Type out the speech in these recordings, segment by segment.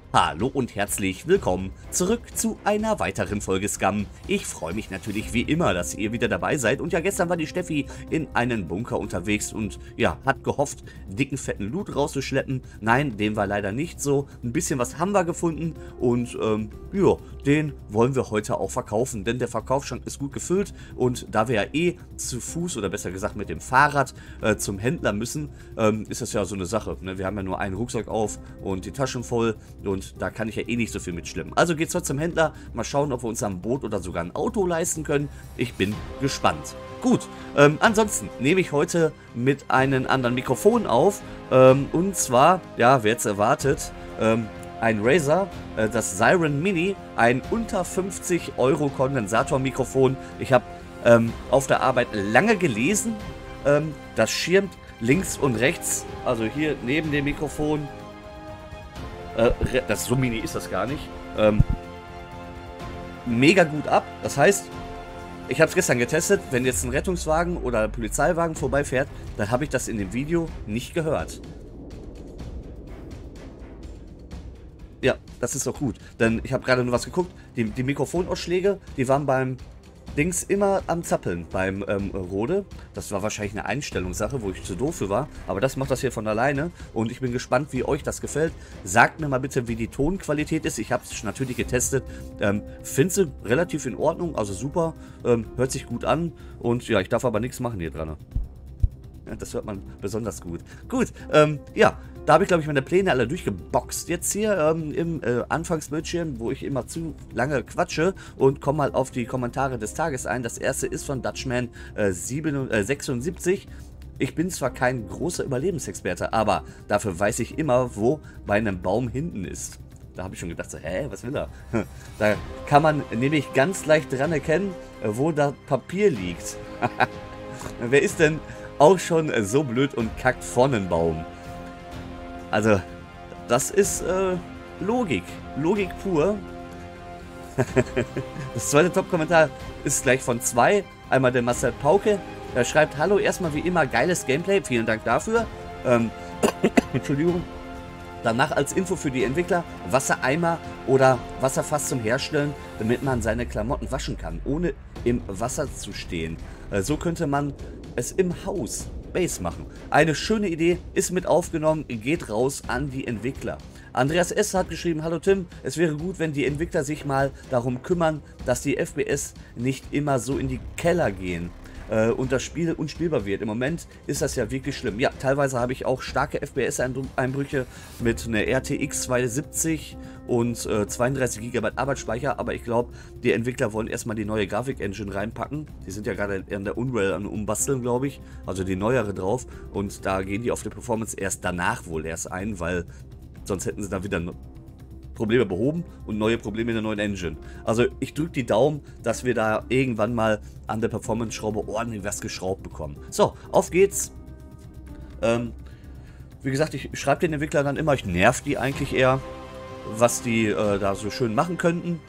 Hallo und herzlich willkommen zurück zu einer weiteren Folge Scum. Ich freue mich natürlich wie immer, dass ihr wieder dabei seid. Und ja, gestern war die Steffi in einen Bunker unterwegs und ja, hat gehofft, dicken, fetten Loot rauszuschleppen. Nein, dem war leider nicht so. Ein bisschen was haben wir gefunden und ja, den wollen wir heute auch verkaufen, denn der Verkaufsschrank ist gut gefüllt. Und da wir ja eh zu Fuß oder besser gesagt mit dem Fahrrad zum Händler müssen, ist das ja so eine Sache. Ne? Wir haben ja nur einen Rucksack auf und die Taschen voll. Und da kann ich ja eh nicht so viel mitschleppen. Also geht's heute zum Händler. Mal schauen, ob wir uns ein Boot oder sogar ein Auto leisten können. Ich bin gespannt. Gut, ansonsten nehme ich heute mit einem anderen Mikrofon auf. Und zwar, ja, wer jetzt erwartet, ein Razer, das Siren Mini, ein unter 50 Euro Kondensatormikrofon. Ich habe auf der Arbeit lange gelesen, das schirmt links und rechts, also hier neben dem Mikrofon, so mini ist das gar nicht. Mega gut ab. Das heißt, ich habe es gestern getestet, wenn jetzt ein Rettungswagen oder ein Polizeiwagen vorbeifährt, dann habe ich das in dem Video nicht gehört. Ja, das ist doch gut. Denn ich habe gerade nur was geguckt. Die Mikrofonausschläge, die waren beim Dings immer am Zappeln beim Rode. Das war wahrscheinlich eine Einstellungssache, wo ich zu doof für war. Aber das macht das hier von alleine. Und ich bin gespannt, wie euch das gefällt. Sagt mir mal bitte, wie die Tonqualität ist. Ich habe es natürlich getestet. Finde sie relativ in Ordnung. Also super. Hört sich gut an. Und ja, ich darf aber nichts machen hier dran. Ja, das hört man besonders gut. Gut, ja. Da habe ich, glaube ich, meine Pläne alle durchgeboxt jetzt hier im Anfangsbildschirm, wo ich immer zu lange quatsche und komme mal auf die Kommentare des Tages ein. Das erste ist von Dutchman 76. Ich bin zwar kein großer Überlebensexperte, aber dafür weiß ich immer, wo bei einem Baum hinten ist. Da habe ich schon gedacht, so, hä, was will er? Da kann man nämlich ganz leicht dran erkennen, wo das Papier liegt. Wer ist denn auch schon so blöd und kackt vor einen Baum? Also, das ist Logik. Logik pur. Das zweite Top-Kommentar ist gleich von zwei. Einmal der Marcel Pauke. Er schreibt, hallo, erstmal wie immer geiles Gameplay. Vielen Dank dafür. Entschuldigung. Danach als Info für die Entwickler, Wassereimer oder Wasserfass zum Herstellen, damit man seine Klamotten waschen kann, ohne im Wasser zu stehen. So könnte man es im Haus Base machen. Eine schöne Idee, ist mit aufgenommen, geht raus an die Entwickler. Andreas S. hat geschrieben, hallo Tim, es wäre gut, wenn die Entwickler sich mal darum kümmern, dass die FPS nicht immer so in die Keller gehen und das Spiel unspielbar wird. Im Moment ist das ja wirklich schlimm. Ja, teilweise habe ich auch starke FPS-Einbrüche mit einer RTX 270 und 32 GB Arbeitsspeicher, aber ich glaube, die Entwickler wollen erstmal die neue Grafik-Engine reinpacken. Die sind ja gerade in der Unreal am Umbasteln, glaube ich, also die neuere drauf, und da gehen die auf die Performance erst danach wohl erst ein, weil sonst hätten sie da wieder Probleme behoben und neue Probleme in der neuen Engine. Also ich drücke die Daumen, dass wir da irgendwann mal an der Performance-Schraube ordentlich was geschraubt bekommen. So, auf geht's. Wie gesagt, ich schreibe den Entwicklern dann immer, ich nerv die eigentlich eher, was die da so schön machen könnten.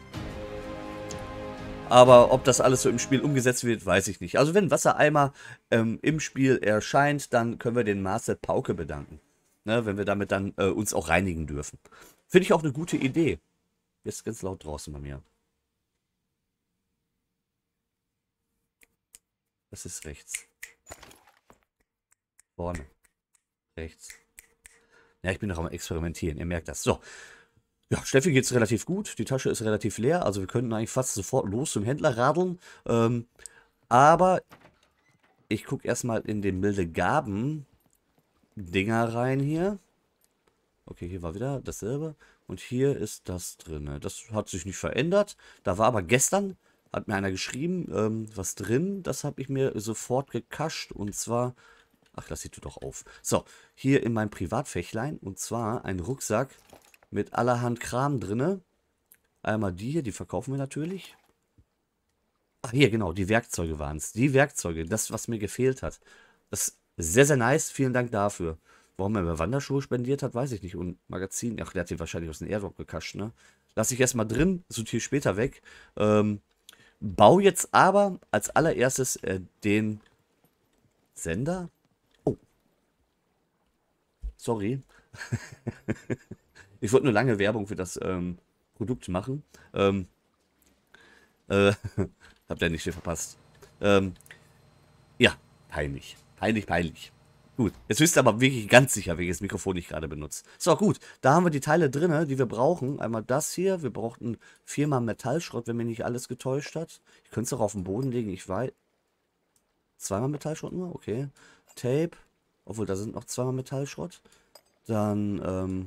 Aber ob das alles so im Spiel umgesetzt wird, weiß ich nicht. Also wenn Wassereimer im Spiel erscheint, dann können wir den Marcel Pauke bedanken. Ne, wenn wir damit dann uns auch reinigen dürfen. Finde ich auch eine gute Idee. Jetzt ganz laut draußen bei mir. Das ist rechts. Vorne. Rechts. Ja, ich bin noch am Experimentieren. Ihr merkt das. So. Ja, Steffi geht es relativ gut. Die Tasche ist relativ leer. Also wir könnten eigentlich fast sofort los zum Händler radeln. Aber ich gucke erstmal in den milde Gaben Dinger rein hier. Okay, hier war wieder dasselbe. Und hier ist das drin. Das hat sich nicht verändert. Da war aber gestern, hat mir einer geschrieben, was drin. Das habe ich mir sofort gekascht. Und zwar, ach, das sieht doch auf. So, hier in meinem Privatfächlein. Und zwar ein Rucksack mit allerhand Kram drin. Einmal die hier, die verkaufen wir natürlich. Ach, hier, genau, die Werkzeuge waren es. Die Werkzeuge, das, was mir gefehlt hat. Das ist sehr, sehr nice. Vielen Dank dafür. Warum er mir Wanderschuhe spendiert hat, weiß ich nicht. Und Magazin, ach, der hat die wahrscheinlich aus dem Airdrop gekascht, ne? Lass ich erstmal drin, sortiere später weg. Bau jetzt aber als allererstes den Sender. Oh. Sorry. Ich wollte nur lange Werbung für das Produkt machen. Ähm, äh, Habt ihr nicht viel verpasst. Ähm, ja, peinlich. Peinlich, peinlich. Gut, jetzt wisst ihr aber wirklich ganz sicher, welches Mikrofon ich gerade benutze. So, gut, da haben wir die Teile drin, die wir brauchen. Einmal das hier, wir brauchten 4-mal Metallschrott, wenn mir nicht alles getäuscht hat. Ich könnte es auch auf den Boden legen, ich weiß. 2-mal Metallschrott nur, okay. Tape, obwohl da sind noch 2-mal Metallschrott. Dann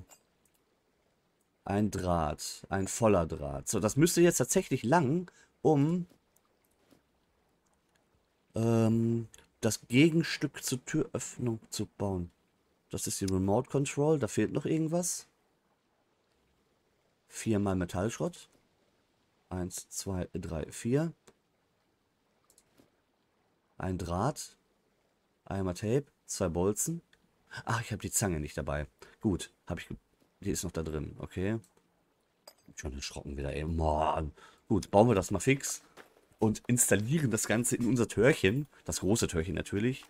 ein Draht, ein voller Draht. So, das müsste jetzt tatsächlich lang, um das Gegenstück zur Türöffnung zu bauen. Das ist die Remote Control, da fehlt noch irgendwas. 4-mal Metallschrott. 1, 2, 3, 4. Ein Draht. Einmal Tape. 2 Bolzen. Ach, ich habe die Zange nicht dabei. Gut, habe ich. Die ist noch da drin. Okay. Schon erschrocken wieder, ey. Mann. Gut, bauen wir das mal fix. Und installieren das Ganze in unser Türchen. Das große Türchen natürlich.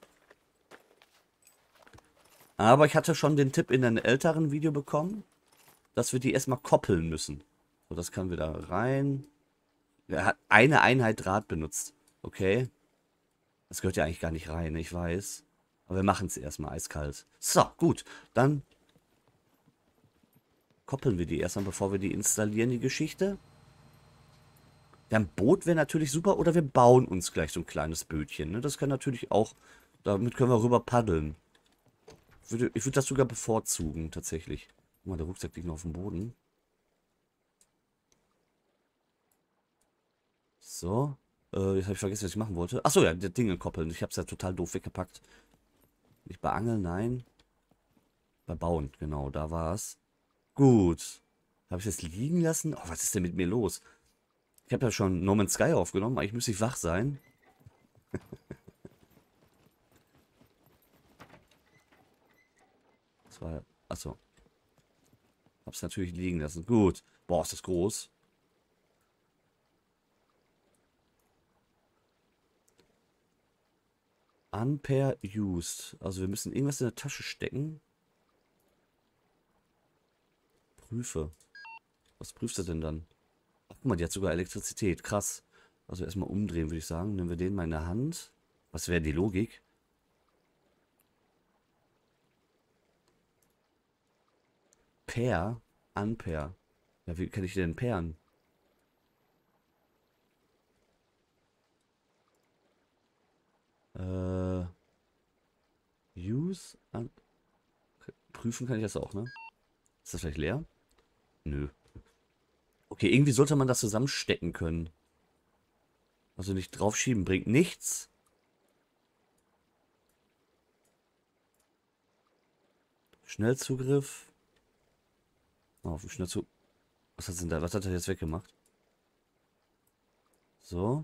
Aber ich hatte schon den Tipp in einem älteren Video bekommen, dass wir die erstmal koppeln müssen. So, das kann wieder rein. Er hat eine Einheit Draht benutzt. Okay. Das gehört ja eigentlich gar nicht rein, ich weiß. Aber wir machen es erstmal eiskalt. So, gut. Dann koppeln wir die erstmal, bevor wir die installieren, die Geschichte. Ja, ein Boot wäre natürlich super. Oder wir bauen uns gleich so ein kleines Bötchen. Ne? Das kann natürlich auch... Damit können wir rüber paddeln. Ich würde das sogar bevorzugen, tatsächlich. Guck mal, der Rucksack liegt noch auf dem Boden. So. Jetzt habe ich vergessen, was ich machen wollte. Achso, ja, die Dinge koppeln. Ich habe es ja total doof weggepackt. Nicht bei Angeln, nein. Bei Bauen, genau, da war es. Gut. Habe ich es liegen lassen? Oh, was ist denn mit mir los? Ich habe ja schon No Man's Sky aufgenommen. Eigentlich müsste ich wach sein. Das war... Achso. Hab's natürlich liegen lassen. Gut. Boah, ist das groß. Ampere used. Also wir müssen irgendwas in der Tasche stecken. Prüfe. Was prüfst du denn dann? Ach, guck mal, die hat sogar Elektrizität. Krass. Also erstmal umdrehen, würde ich sagen. Nehmen wir den mal in der Hand. Was wäre die Logik? Pair? Ampere. Ja, wie kann ich den pairen? Äh, use? Prüfen kann ich das auch, ne? Ist das vielleicht leer? Nö. Okay, irgendwie sollte man das zusammenstecken können. Also nicht draufschieben bringt nichts. Schnellzugriff. Oh, auf den Schnellzug. Was hat denn da? Was hat er jetzt weggemacht? So.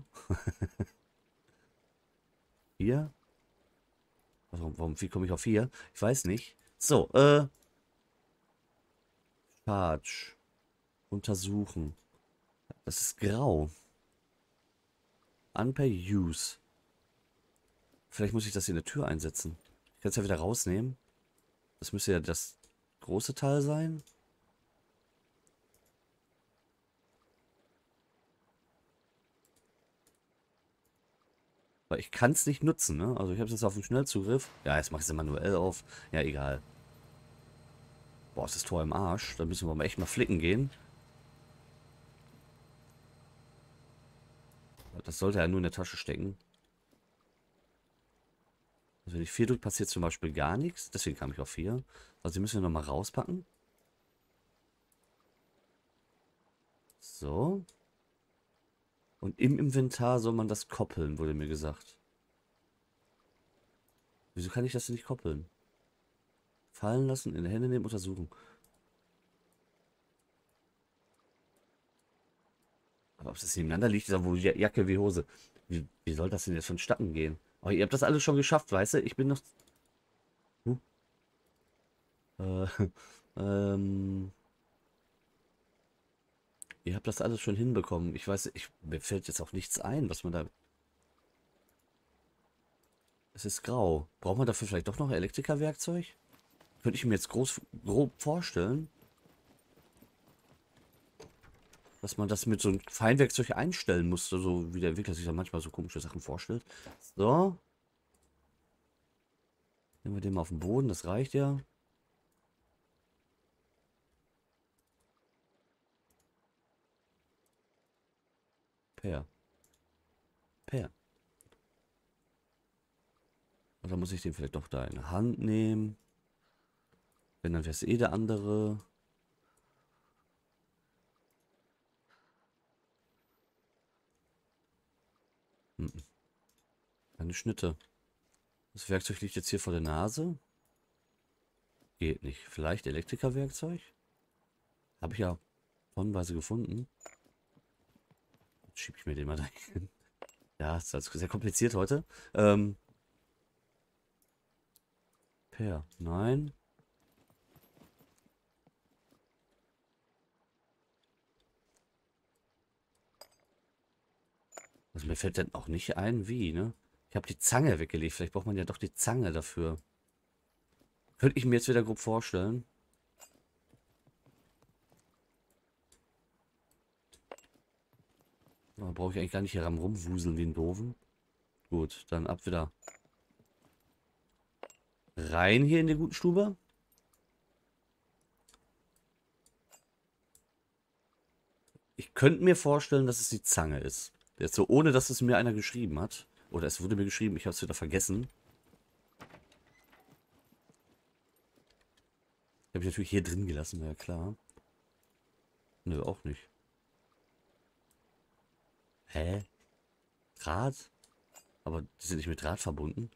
Hier. Wie komme ich auf hier? Ich weiß nicht. So, Charge. Untersuchen. Das ist grau. Unpay Use. Vielleicht muss ich das in der Tür einsetzen. Ich kann es ja wieder rausnehmen. Das müsste ja das große Teil sein. Weil ich kann es nicht nutzen, ne? Also ich habe es jetzt auf dem Schnellzugriff. Ja, jetzt mache ich es manuell auf. Ja, egal. Boah, ist das Tor im Arsch. Da müssen wir mal echt mal flicken gehen. Das sollte ja nur in der Tasche stecken. Also wenn ich 4 drücke, passiert zum Beispiel gar nichts. Deswegen kam ich auf 4. Also die müssen wir nochmal rauspacken. So. Und im Inventar soll man das koppeln, wurde mir gesagt. Wieso kann ich das denn nicht koppeln? Fallen lassen, in die Hände nehmen, untersuchen. Aber ob das nebeneinander liegt, ist ja wohl Jacke wie Hose. Wie soll das denn jetzt vonstatten gehen? Aber ihr habt das alles schon geschafft, weißt du? Ich bin noch... Äh, ähm... Ihr habt das alles schon hinbekommen. Ich weiß, mir fällt jetzt auch nichts ein, was man da... Es ist grau. Braucht man dafür vielleicht doch noch Elektrikerwerkzeug? Könnte ich mir jetzt grob vorstellen. dass man das mit so einem Feinwerkzeug einstellen musste, so wie der Entwickler sich da manchmal so komische Sachen vorstellt. So. Nehmen wir den mal auf den Boden, das reicht ja. Per. Per. Oder muss ich den vielleicht doch da in die Hand nehmen? Wenn, dann wäre es eh der andere. Keine Schnitte. Das Werkzeug liegt jetzt hier vor der Nase. Geht nicht. Vielleicht Elektrikerwerkzeug? Habe ich ja tonnenweise gefunden. Jetzt schiebe ich mir den mal dahin. Ja, ist also sehr kompliziert heute. Per. Nein. Also mir fällt dann auch nicht ein, wie, ne? Ich habe die Zange weggelegt. Vielleicht braucht man ja doch die Zange dafür. Könnte ich mir jetzt wieder grob vorstellen. Da brauche ich eigentlich gar nicht hier rumwuseln wie ein Doofen. Gut, dann ab wieder rein hier in die guten Stube. Ich könnte mir vorstellen, dass es die Zange ist. Jetzt so, ohne dass es mir einer geschrieben hat. Oder es wurde mir geschrieben, ich habe es wieder vergessen. Habe ich natürlich hier drin gelassen, ja klar. Nö, auch nicht. Hä? Draht? Aber die sind nicht mit Draht verbunden.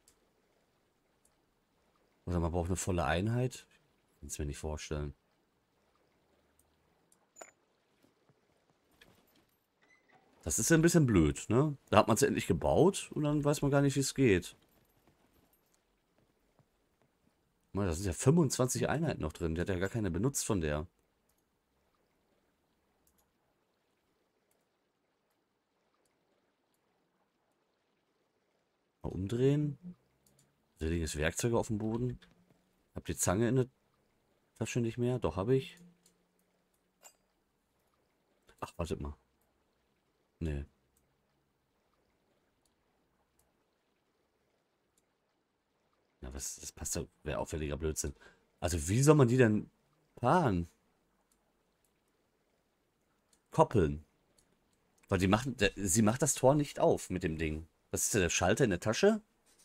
Oder man braucht eine volle Einheit? Ich kann es mir nicht vorstellen. Das ist ja ein bisschen blöd, ne? Da hat man es endlich gebaut und dann weiß man gar nicht, wie es geht. Mal, da sind ja 25 Einheiten noch drin. Der hat ja gar keine benutzt von der. Mal umdrehen. Da liegen jetzt Werkzeuge auf dem Boden. Hab die Zange in der Tasche nicht mehr. Doch, habe ich. Ach, wartet mal. Nee. Ja, was, das passt doch. Wäre auffälliger Blödsinn. Also, wie soll man die denn paaren? Koppeln. Weil die machen, sie macht das Tor nicht auf mit dem Ding. Was ist denn der Schalter in der Tasche?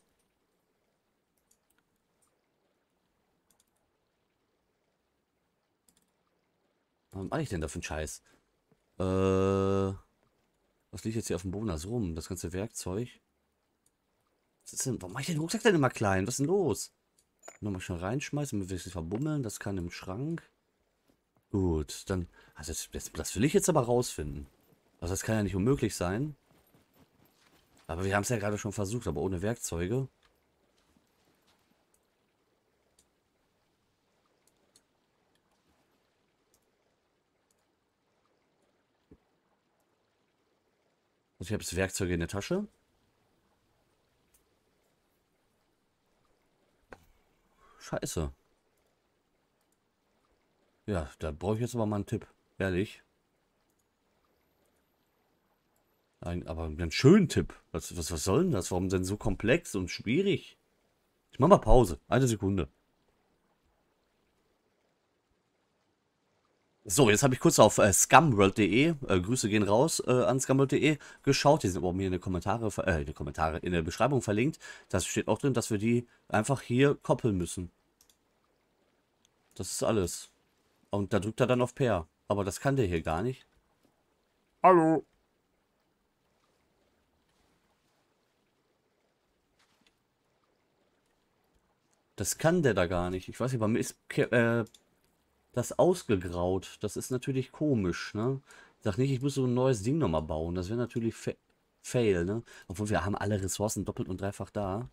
Was mache ich denn da für einen Scheiß? Was liegt jetzt hier auf dem Boden da so rum? Das ganze Werkzeug. Was ist denn, warum mache ich den Rucksack denn immer klein? Was ist denn los? Nochmal schnell reinschmeißen, damit wir es nicht verbummeln. Das kann im Schrank. Gut, dann. Also das will ich jetzt aber rausfinden. Also das kann ja nicht unmöglich sein. Aber wir haben es ja gerade schon versucht, aber ohne Werkzeuge. Also ich habe jetzt Werkzeuge in der Tasche. Scheiße. Ja, da brauche ich jetzt aber mal einen Tipp. Ehrlich. Aber einen schönen Tipp. Was soll denn das? Warum denn so komplex und schwierig? Ich mach mal Pause. Eine Sekunde. So, jetzt habe ich kurz auf scumworld.de, Grüße gehen raus an scumworld.de, geschaut. Die sind aber mir in die Kommentare, in der Beschreibung verlinkt. Das steht auch drin, dass wir die einfach hier koppeln müssen. Das ist alles. Und da drückt er dann auf Pair. Aber das kann der hier gar nicht. Hallo. Das kann der da gar nicht. Ich weiß nicht, bei mir ist das ausgegraut. Das ist natürlich komisch, ne? Ich sag nicht, ich muss so ein neues Ding nochmal bauen. Das wäre natürlich fail, ne? Obwohl wir haben alle Ressourcen doppelt und dreifach da.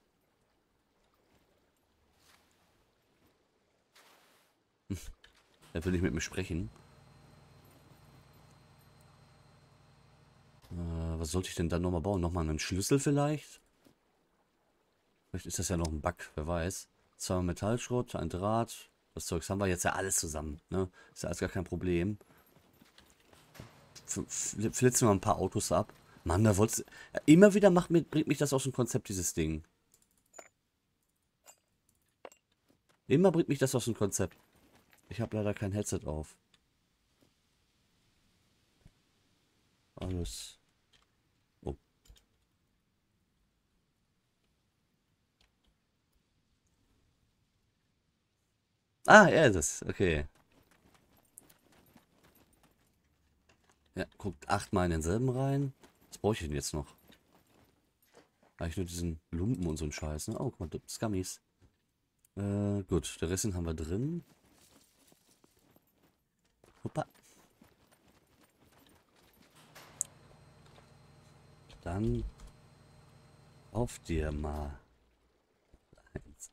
Er will nicht mit mir sprechen. Was sollte ich denn dann nochmal bauen? Nochmal einen Schlüssel vielleicht? Vielleicht ist das ja noch ein Bug, wer weiß. 2 Metallschrott, ein Draht. Das Zeugs haben wir jetzt ja alles zusammen, ne? Ist ja alles gar kein Problem. flitzen wir ein paar Autos ab. Mann, da wollt's. Immer wieder bringt mich das aus dem Konzept, dieses Ding. Immer bringt mich das aus dem Konzept. Ich habe leider kein Headset auf. Alles. Oh. Ah, er ist es. Okay. Ja, guckt 8-mal in denselben rein. Was brauche ich denn jetzt noch? Eigentlich nur diesen Lumpen und so einen Scheiß, ne? Oh, guck mal, Scummies. Gut, der Rest den haben wir drin. Hoppa. Dann auf dir mal eins.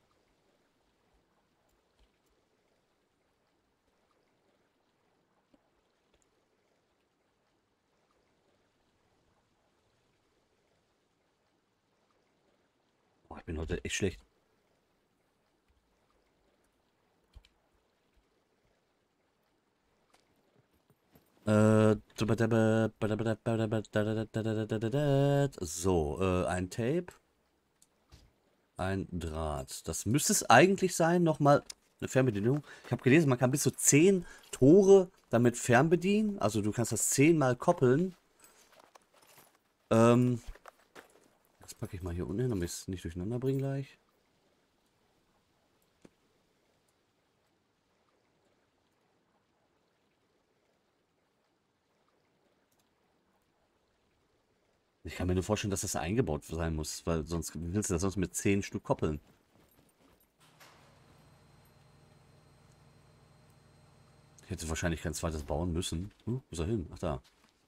Oh, ich bin heute echt schlecht. So, ein Tape. Ein Draht. Das müsste es eigentlich sein. Nochmal eine Fernbedienung. Ich habe gelesen, man kann bis zu 10 Tore damit fernbedienen. Also du kannst das 10-mal koppeln. Das packe ich mal hier unten hin, damit ich es nicht durcheinander bringe gleich. Ich kann mir nur vorstellen, dass das eingebaut sein muss, weil sonst willst du das sonst mit 10 Stück koppeln. Ich hätte wahrscheinlich kein zweites bauen müssen. Wo ist er hin? Ach da.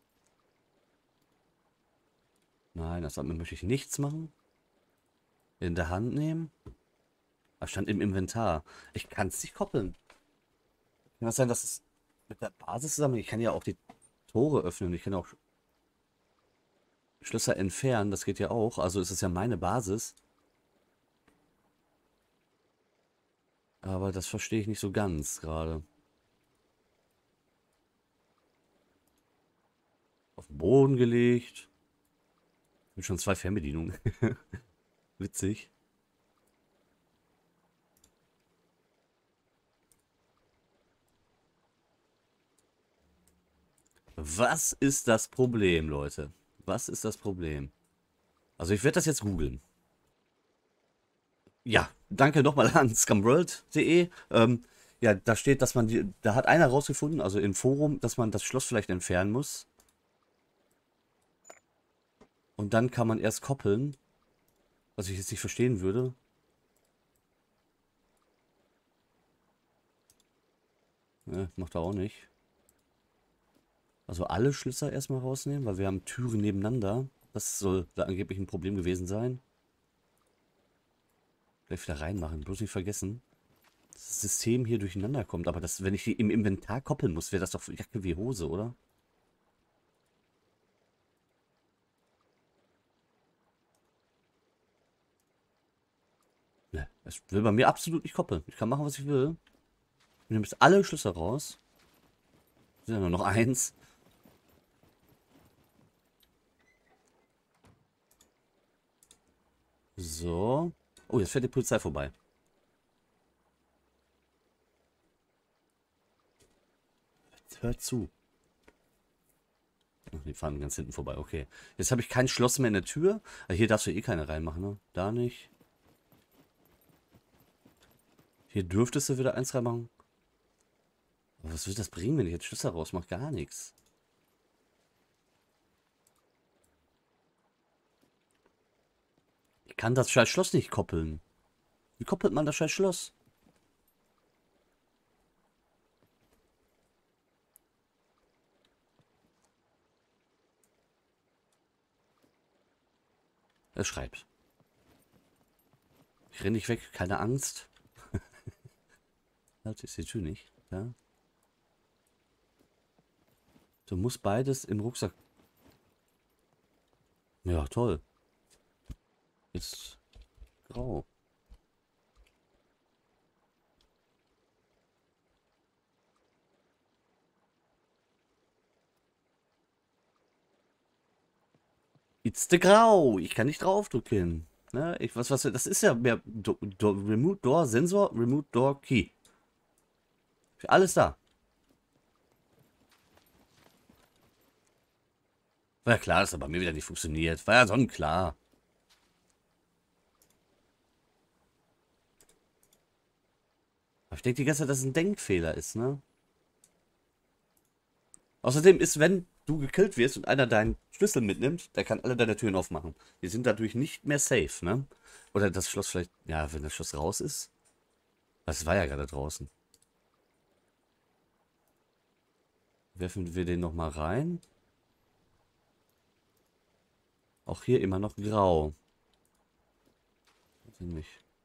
Nein, damit möchte ich nichts machen. In der Hand nehmen. Da stand im Inventar. Ich kann es nicht koppeln. Kann das sein, dass es mit der Basis zusammen... Ich kann ja auch die Tore öffnen. Ich kann auch Schlösser entfernen. Das geht ja auch. Also ist es ja meine Basis. Aber das verstehe ich nicht so ganz gerade. Auf den Boden gelegt. Sind schon 2 Fernbedienungen. Witzig. Was ist das Problem, Leute? Was ist das Problem? Also ich werde das jetzt googeln. Ja, danke nochmal an scumworld.de. Ja, da steht, dass da hat einer rausgefunden, also im Forum, dass man das Schloss vielleicht entfernen muss. Und dann kann man erst koppeln. Was ich jetzt nicht verstehen würde. Macht er auch nicht. Also alle Schlösser erstmal rausnehmen, weil wir haben Türen nebeneinander. Das soll da angeblich ein Problem gewesen sein. Gleich wieder reinmachen, bloß nicht vergessen. Das System hier durcheinander kommt. Aber das, wenn ich die im Inventar koppeln muss, wäre das doch Jacke wie Hose, oder? Ne, es will bei mir absolut nicht koppeln. Ich kann machen, was ich will. Ich nehme jetzt alle Schlüssel raus. Sind ja nur noch eins. So. Oh, jetzt fährt die Polizei vorbei. Jetzt hört zu. Ach, die fahren ganz hinten vorbei. Okay. Jetzt habe ich kein Schloss mehr in der Tür. Hier darfst du eh keine reinmachen, ne? Da nicht. Hier dürftest du wieder eins reinmachen. Aber was will das bringen, wenn ich jetzt Schlüssel rausmache? Gar nichts. Ich kann das scheiß Schloss nicht koppeln. Wie koppelt man das scheiß Schloss? Er schreibt. Ich renne nicht weg, keine Angst. Das ist die Tür nicht. Ja. Du musst beides im Rucksack. Ja, toll. Jetzt grau. It's the Grau. Ich kann nicht draufdrücken. Ne? Das ist ja mehr Remote Door Sensor, Remote Door Key. Alles da. War ja klar, dass er bei mir wieder nicht funktioniert. War ja sonnenklar. Aber ich denke die ganze Zeit, dass es ein Denkfehler ist, ne? Außerdem ist, wenn du gekillt wirst und einer deinen Schlüssel mitnimmt, der kann alle deine Türen aufmachen. Die sind dadurch nicht mehr safe, ne? Oder das Schloss vielleicht, ja, wenn das Schloss raus ist. Das war ja gerade draußen. Werfen wir den nochmal rein. Auch hier immer noch grau. Nicht.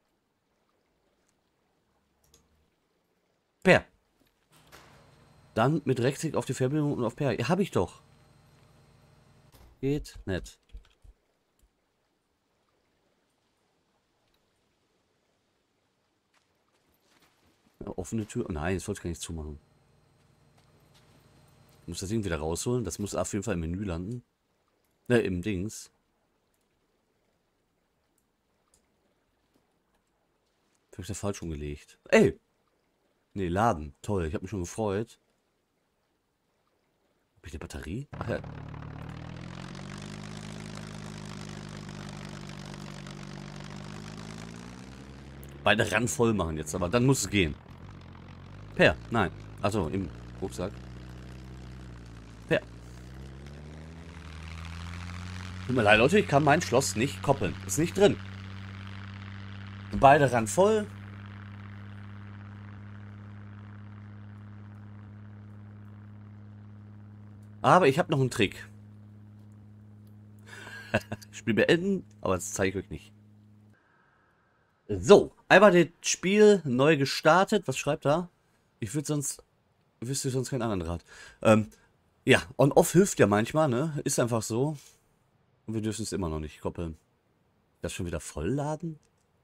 Per. Dann mit Rechtsklick auf die Verbindung und auf Per. Ja, hab ich doch. Geht nicht. Ja, offene Tür. Oh nein, jetzt wollte ich gar nicht zumachen. Ich muss das Ding wieder rausholen. Das muss auf jeden Fall im Menü landen. Ne, im Dings. Hab ich da falsch umgelegt. Ey! Ne, laden. Toll, ich habe mich schon gefreut. Hab ich eine Batterie? Ach ja. Beide ran voll machen jetzt, aber dann muss es gehen. Per, nein. Also im Rucksack. Per. Tut mir leid, Leute, ich kann mein Schloss nicht koppeln. Ist nicht drin. Beide ran voll. Aber ich habe noch einen Trick. Spiel beenden, aber das zeige ich euch nicht. So, einmal das Spiel neu gestartet. Was schreibt da? Ich würde sonst... Wüsste sonst keinen anderen Rat. Ja, On-Off hilft ja manchmal, ne? Ist einfach so. Und wir dürfen es immer noch nicht koppeln. Das schon wieder vollladen?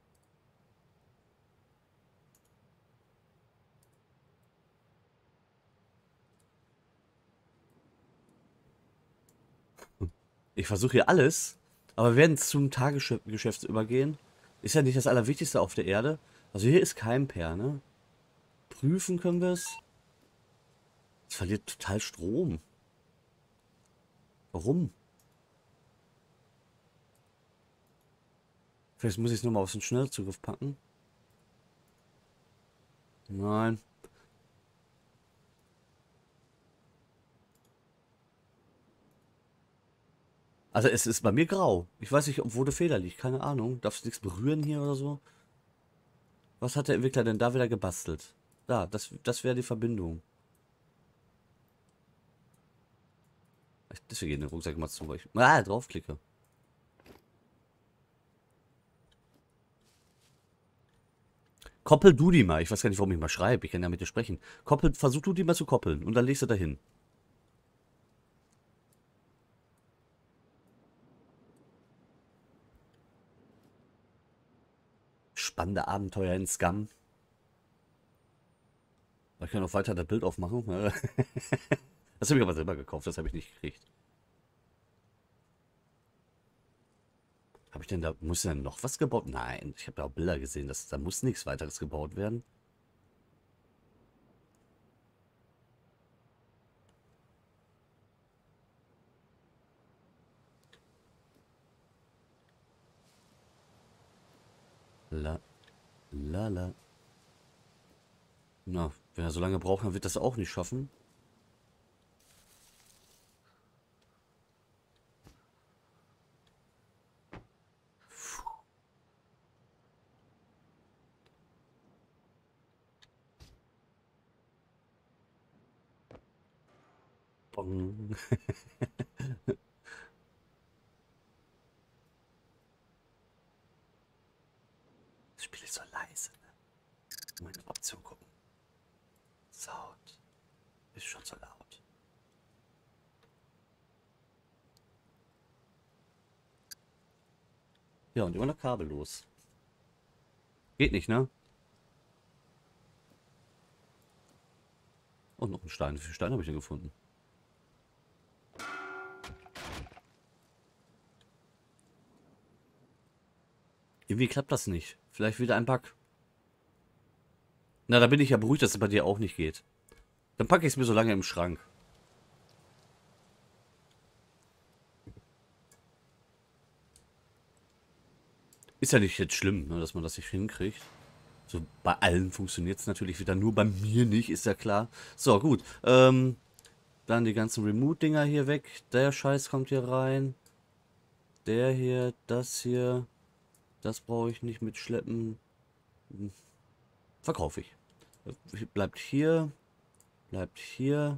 Ich versuche hier alles, aber wir werden zum Tagesgeschäft übergehen. Ist ja nicht das Allerwichtigste auf der Erde. Also hier ist kein Per, ne? Prüfen können wir es. Es verliert total Strom. Warum? Vielleicht muss ich es nochmal auf den Schnellzugriff packen. Nein. Also es ist bei mir grau. Ich weiß nicht, wo der Fehler liegt. Keine Ahnung. Darfst du nichts berühren hier oder so? Was hat der Entwickler denn da wieder gebastelt? Da, das wäre die Verbindung. Deswegen den Rucksack mal zu, weil ich draufklicke. Koppel du die mal. Ich weiß gar nicht, warum ich mal schreibe. Ich kann ja mit dir sprechen. Versuch du die mal zu koppeln und dann legst du dahin. Spannende Abenteuer in Scum. Ich kann noch weiter das Bild aufmachen. Das habe ich aber selber gekauft. Das habe ich nicht gekriegt. Habe ich denn da... Muss denn noch was gebaut? Nein, ich habe ja auch Bilder gesehen. Da muss nichts weiteres gebaut werden. La. Na, wenn er so lange braucht, dann wird das auch nicht schaffen. Bong. Das Spiel ist so leise. Ne? Mal in die Option gucken. Sound. Ist schon so laut. Ja, und immer noch kabellos. Geht nicht, ne? Und noch ein Stein. Wie viele Steine habe ich denn gefunden? Irgendwie klappt das nicht. Vielleicht wieder ein Bug. Na, da bin ich ja beruhigt, dass es bei dir auch nicht geht. Dann packe ich es mir so lange im Schrank. Ist ja nicht jetzt schlimm, ne, dass man das nicht hinkriegt. So, bei allen funktioniert es natürlich wieder, nur bei mir nicht, ist ja klar. So, gut. Dann die ganzen Remote-Dinger hier weg. Der Scheiß kommt hier rein. Der hier, das hier. Das brauche ich nicht mitschleppen. Verkaufe ich. Bleibt hier. Bleibt hier.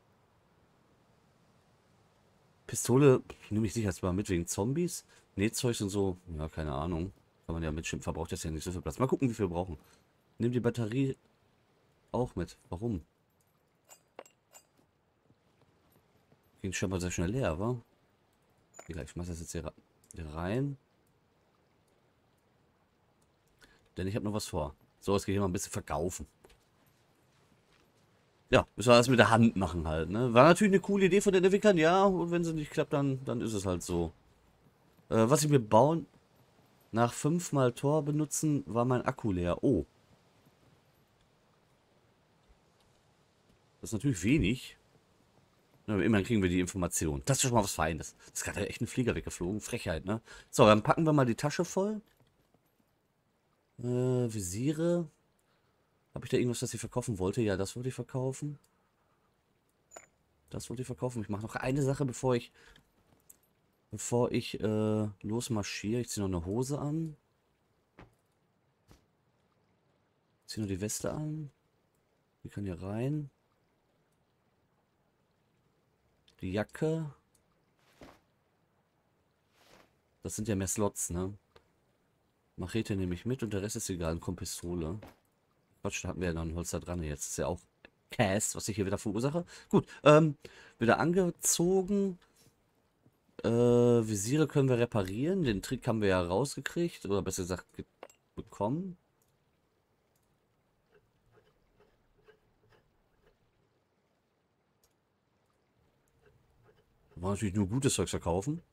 Pistole nehme ich sicherheitshalber mit wegen Zombies. Nähzeug und so. Ja, keine Ahnung. Kann man ja mitschippen. Verbraucht das ja nicht so viel Platz. Mal gucken, wie viel wir brauchen. Nimm die Batterie auch mit. Warum? Ging schon mal sehr schnell leer, wa? Egal, ich mache das jetzt hier rein. Denn ich habe noch was vor. So, jetzt gehe ich mal ein bisschen verkaufen. Ja, müssen wir das mit der Hand machen halt, ne? War natürlich eine coole Idee von den Entwicklern, ja. Und wenn sie nicht klappt, dann ist es halt so. Was ich mir bauen... Nach 5-mal Tor benutzen, war mein Akku leer. Oh. Das ist natürlich wenig. Aber immerhin kriegen wir die Information. Das ist schon mal was Feines. Das ist gerade echt ein Flieger weggeflogen. Frechheit, ne? So, dann packen wir mal die Tasche voll. Visiere. Habe ich da irgendwas, das ich verkaufen wollte? Ja, das wollte ich verkaufen. Das wollte ich verkaufen. Ich mache noch eine Sache, bevor ich losmarschiere. Ich ziehe noch eine Hose an. Ich ziehe nur die Weste an. Die kann hier rein. Die Jacke. Das sind ja mehr Slots, ne? Machete nehme ich mit und der Rest ist egal. Kommt Pistole. Quatsch, da hatten wir ja noch ein Holster dran. Jetzt ist ja auch Cast, was ich hier wieder verursache. Gut, wieder angezogen. Visiere können wir reparieren. Den Trick haben wir ja rausgekriegt. Oder besser gesagt, bekommen. Wir wollen natürlich nur gutes Zeug verkaufen.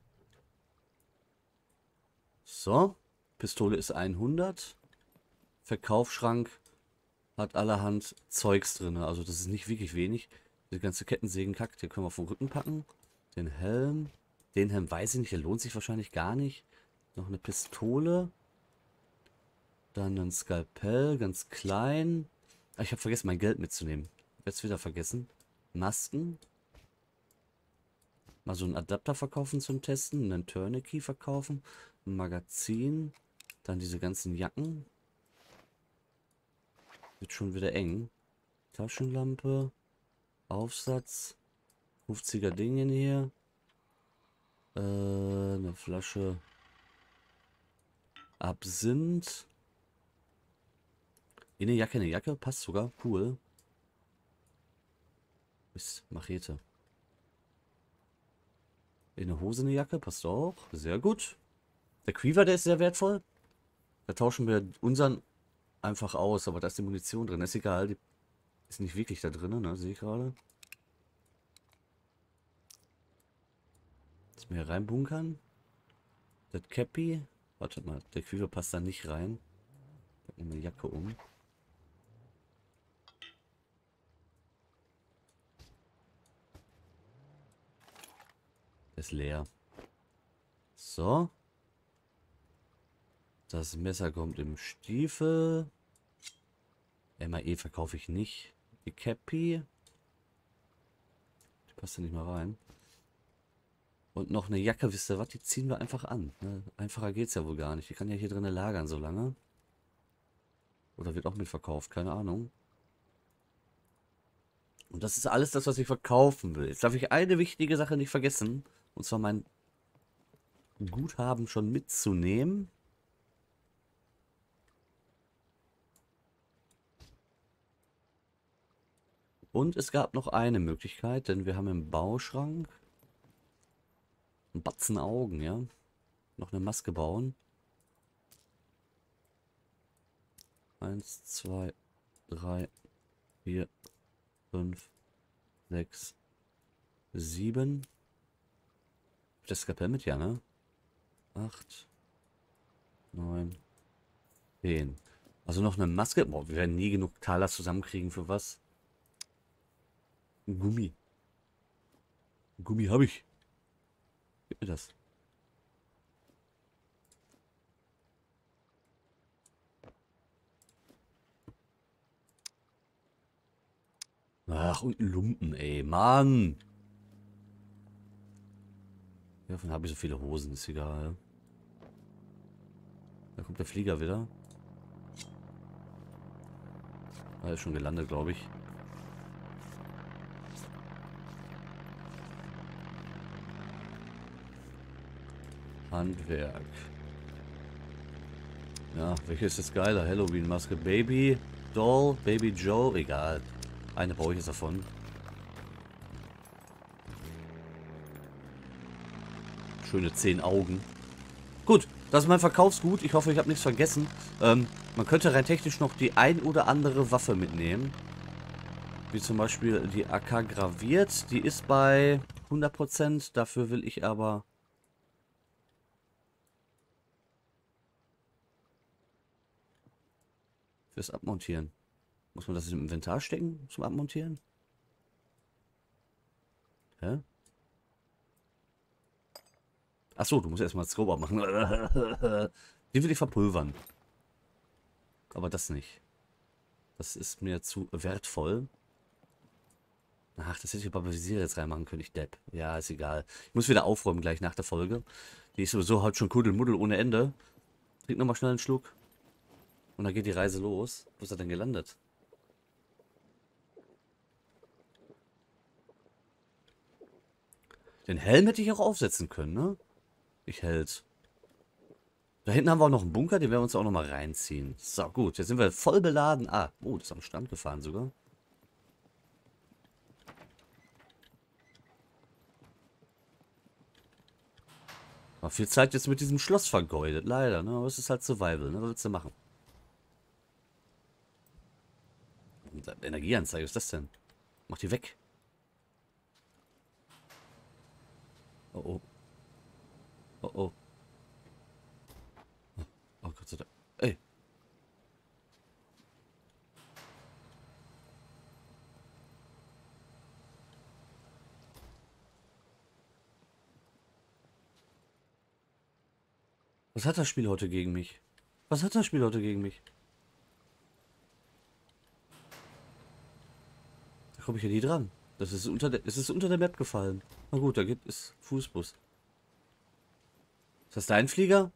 So. Pistole ist 100. Verkaufsschrank hat allerhand Zeugs drin. Also das ist nicht wirklich wenig. Die ganze Kettensägen-Kack, den können wir vom Rücken packen. Den Helm. Den Helm weiß ich nicht, der lohnt sich wahrscheinlich gar nicht. Noch eine Pistole. Dann ein Skalpell, ganz klein. Ah, ich habe vergessen, mein Geld mitzunehmen. Jetzt wieder vergessen. Masken. Mal so einen Adapter verkaufen zum Testen. Einen Tourniquet verkaufen. Ein Magazin. Dann diese ganzen Jacken. Wird schon wieder eng. Taschenlampe. Aufsatz. 50er Dingen hier. Eine Flasche Absinth. Eine Jacke, passt sogar. Cool. Ist Machete. In eine Hose, eine Jacke, passt auch. Sehr gut. Der Quiver, der ist sehr wertvoll. Da tauschen wir unseren einfach aus, aber da ist die Munition drin. Ist egal, die ist nicht wirklich da drin, ne? Sehe ich gerade. Dass wir hier reinbunkern. Das Cappy. Warte mal, der Quiver passt da nicht rein. Packen wir eine Jacke um. Ist leer. So. Das Messer kommt im Stiefel. MAE verkaufe ich nicht. Die Cappy. Die passt da nicht mal rein. Und noch eine Jacke, wisst ihr was? Die ziehen wir einfach an. Ne? Einfacher geht's ja wohl gar nicht. Die kann ja hier drinnen lagern so lange. Oder wird auch mitverkauft, keine Ahnung. Und das ist alles das, was ich verkaufen will. Jetzt darf ich eine wichtige Sache nicht vergessen. Und zwar mein Guthaben schon mitzunehmen. Und es gab noch eine Möglichkeit, denn wir haben im Bauschrank einen Batzen Augen, ja. Noch eine Maske bauen. 1, 2, 3, 4, 5, 6, 7. Das Skapell mit, ja, ne? 8, 9, 10. Also noch eine Maske. Boah, wir werden nie genug Taler zusammenkriegen für was. Ein Gummi. Ein Gummi habe ich. Gib mir das. Ach, und ein Lumpen, ey. Mann. Davon habe ich so viele Hosen, ist egal. Da kommt der Flieger wieder. Er ist schon gelandet, glaube ich. Handwerk. Ja, welches ist das geiler? Halloween-Maske. Baby Doll, Baby Joe, egal. Eine brauche ich jetzt davon. Schöne 10 Augen. Gut, das ist mein Verkaufsgut. Ich hoffe, ich habe nichts vergessen. Man könnte rein technisch noch die ein oder andere Waffe mitnehmen. Wie zum Beispiel die AK graviert. Die ist bei 100%. Dafür will ich aber... fürs Abmontieren. Muss man das im Inventar stecken zum Abmontieren? Hä? Achso, du musst erstmal das Scope abmachen. Die will ich verpulvern. Aber das nicht. Das ist mir zu wertvoll. Ach, das hätte ich aber Visier jetzt reinmachen können. Ich Depp. Ja, ist egal. Ich muss wieder aufräumen gleich nach der Folge. Die ist sowieso halt schon Kuddelmuddel ohne Ende. Trink nochmal schnell einen Schluck. Und dann geht die Reise los. Wo ist er denn gelandet? Den Helm hätte ich auch aufsetzen können, ne? Ich hält's. Da hinten haben wir auch noch einen Bunker, den werden wir uns auch noch mal reinziehen. So, gut. Jetzt sind wir voll beladen. Ah, oh, das ist am Strand gefahren sogar. Aber viel Zeit jetzt mit diesem Schloss vergeudet, leider, ne? Aber es ist halt Survival, ne? Was willst du machen? Energieanzeige, was ist das denn? Mach die weg. Oh oh. Oh oh. Oh Gott sei Dank. Ey. Was hat das Spiel heute gegen mich? Was hat das Spiel heute gegen mich? Da komme ich ja nie dran. Es ist unter der Map gefallen. Na gut, da gibt es Fußbus. Ist das dein Flieger?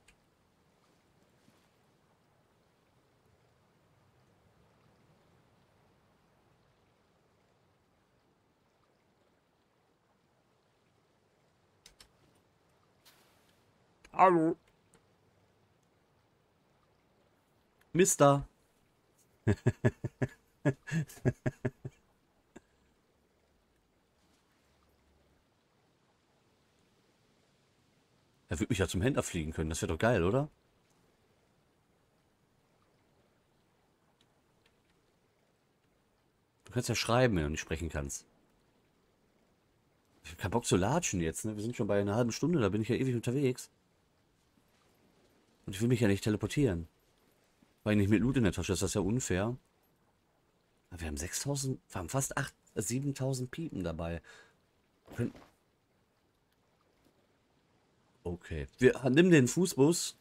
Hallo. Mister. Er würde mich ja zum Händler fliegen können. Das wäre doch geil, oder? Du kannst ja schreiben, wenn du nicht sprechen kannst. Ich habe keinen Bock zu latschen jetzt, ne? Wir sind schon bei einer halben Stunde, da bin ich ja ewig unterwegs. Und ich will mich ja nicht teleportieren. Weil nicht mit Loot in der Tasche ist das ja unfair. Aber wir haben 6000, wir haben fast 7000 Piepen dabei. Okay. Wir nehmen den Fußbus.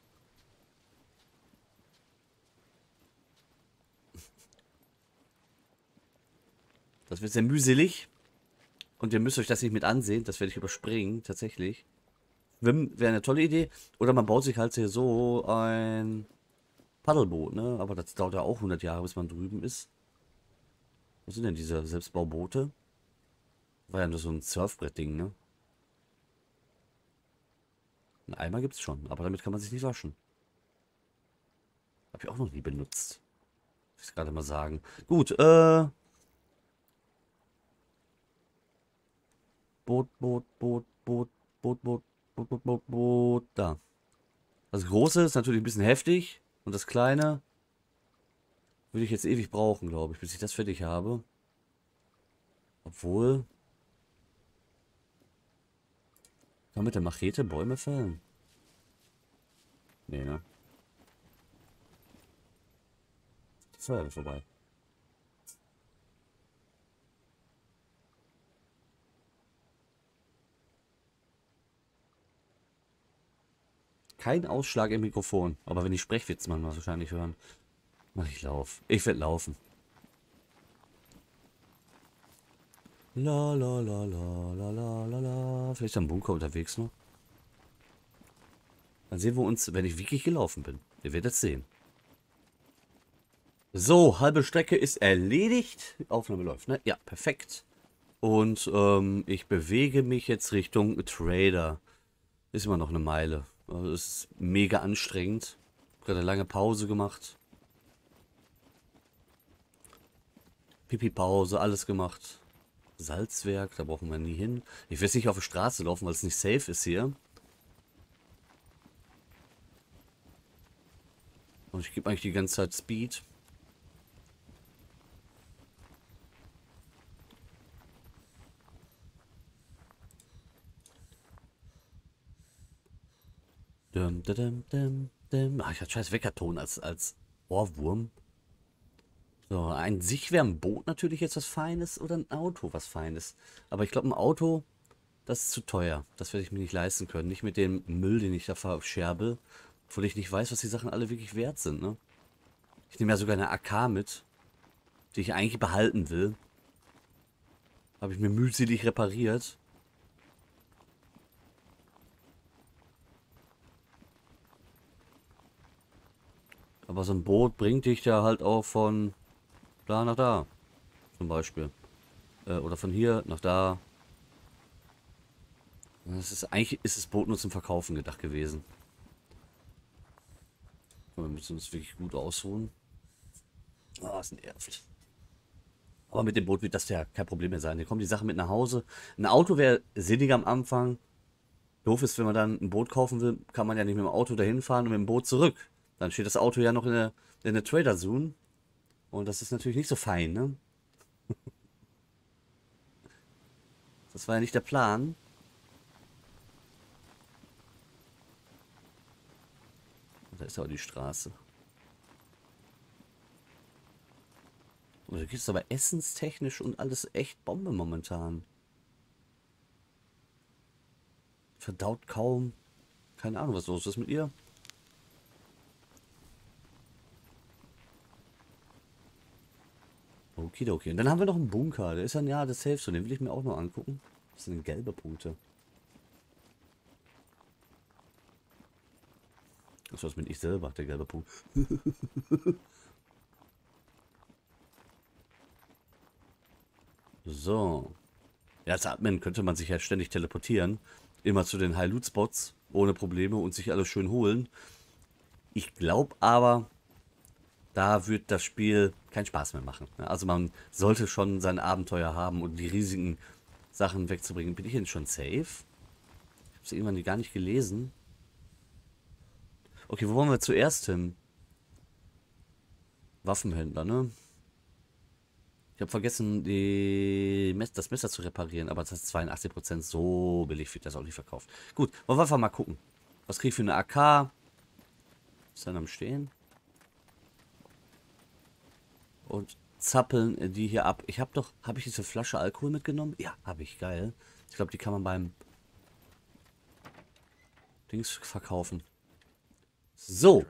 Das wird sehr mühselig. Und ihr müsst euch das nicht mit ansehen. Das werde ich überspringen, tatsächlich. Schwimmen wäre eine tolle Idee. Oder man baut sich halt hier so ein Paddelboot, ne? Aber das dauert ja auch 100 Jahre, bis man drüben ist. Was sind denn diese Selbstbauboote? War ja nur so ein Surfbrett-Ding, ne? Einen Eimer gibt's schon, aber damit kann man sich nicht waschen. Habe ich auch noch nie benutzt. Muss ich gerade mal sagen. Gut, Boot, Boot, Boot, Boot, Boot, Boot, Boot, Boot, Boot, Boot, da. Das große ist natürlich ein bisschen heftig. Und das kleine würde ich jetzt ewig brauchen, glaube ich, bis ich das fertig habe. Obwohl. Kann man mit der Machete Bäume fällen? Nee, ne? Feuerwehr vorbei. Kein Ausschlag im Mikrofon. Aber wenn ich spreche, wird es man wahrscheinlich hören. Ach, ich laufe. Ich werde laufen. La la la la la la la la. Vielleicht ist ein Bunker unterwegs noch. Dann sehen wir uns, wenn ich wirklich gelaufen bin. Ihr werdet es sehen. So, halbe Strecke ist erledigt. Die Aufnahme läuft, ne? Ja, perfekt. Und ich bewege mich jetzt Richtung Trader. Ist immer noch eine Meile. Also es ist mega anstrengend. Gerade eine lange Pause gemacht. Pipi-Pause, alles gemacht. Salzwerk, da brauchen wir nie hin. Ich will jetzt nicht auf die Straße laufen, weil es nicht safe ist hier. Und ich gebe eigentlich die ganze Zeit Speed. Ach, ich hatte scheiß Weckerton als Ohrwurm. So, an sich wäre ein Boot natürlich jetzt was Feines oder ein Auto was Feines. Aber ich glaube, ein Auto, das ist zu teuer. Das werde ich mir nicht leisten können. Nicht mit dem Müll, den ich da verscherbe. Obwohl ich nicht weiß, was die Sachen alle wirklich wert sind, ne? Ich nehme ja sogar eine AK mit, die ich eigentlich behalten will. Habe ich mir mühselig repariert. Aber so ein Boot bringt dich ja halt auch von da nach da. Zum Beispiel. Oder von hier nach da. Eigentlich ist das Boot nur zum Verkaufen gedacht gewesen. Wir müssen uns wirklich gut ausruhen. Ah, ist nervig. Aber mit dem Boot wird das ja kein Problem mehr sein. Hier kommen die Sachen mit nach Hause. Ein Auto wäre sinniger am Anfang. Doof ist, wenn man dann ein Boot kaufen will, kann man ja nicht mit dem Auto dahin fahren und mit dem Boot zurück. Dann steht das Auto ja noch in der Trader Zone. Und das ist natürlich nicht so fein, ne? Das war ja nicht der Plan. Und da ist ja auch die Straße. Und da gibt es aber essenstechnisch und alles echt Bombe momentan. Verdaut kaum. Keine Ahnung, was los ist mit ihr. Okidoki. Und dann haben wir noch einen Bunker. Der ist ja ja das Safe, den will ich mir auch noch angucken. Das sind gelbe Punkte. Das bin ich selber, der gelbe Punkt. So. Ja, als Admin könnte man sich ja ständig teleportieren. Immer zu den High-Loot-Spots. Ohne Probleme und sich alles schön holen. Ich glaube aber, da wird das Spiel keinen Spaß mehr machen. Also man sollte schon sein Abenteuer haben und die riesigen Sachen wegzubringen. Bin ich denn schon safe? Ich habe es irgendwann gar nicht gelesen. Okay, wo wollen wir zuerst hin? Waffenhändler, ne? Ich habe vergessen, das Messer zu reparieren, aber das ist 82%. So billig wird das auch nicht verkauft. Gut, wollen wir einfach mal gucken. Was kriege ich für eine AK? Ist dann am Stehen? Und zappeln die hier ab. Habe ich diese Flasche Alkohol mitgenommen? Ja, habe ich, geil. Ich glaube, die kann man beim Dings verkaufen. So.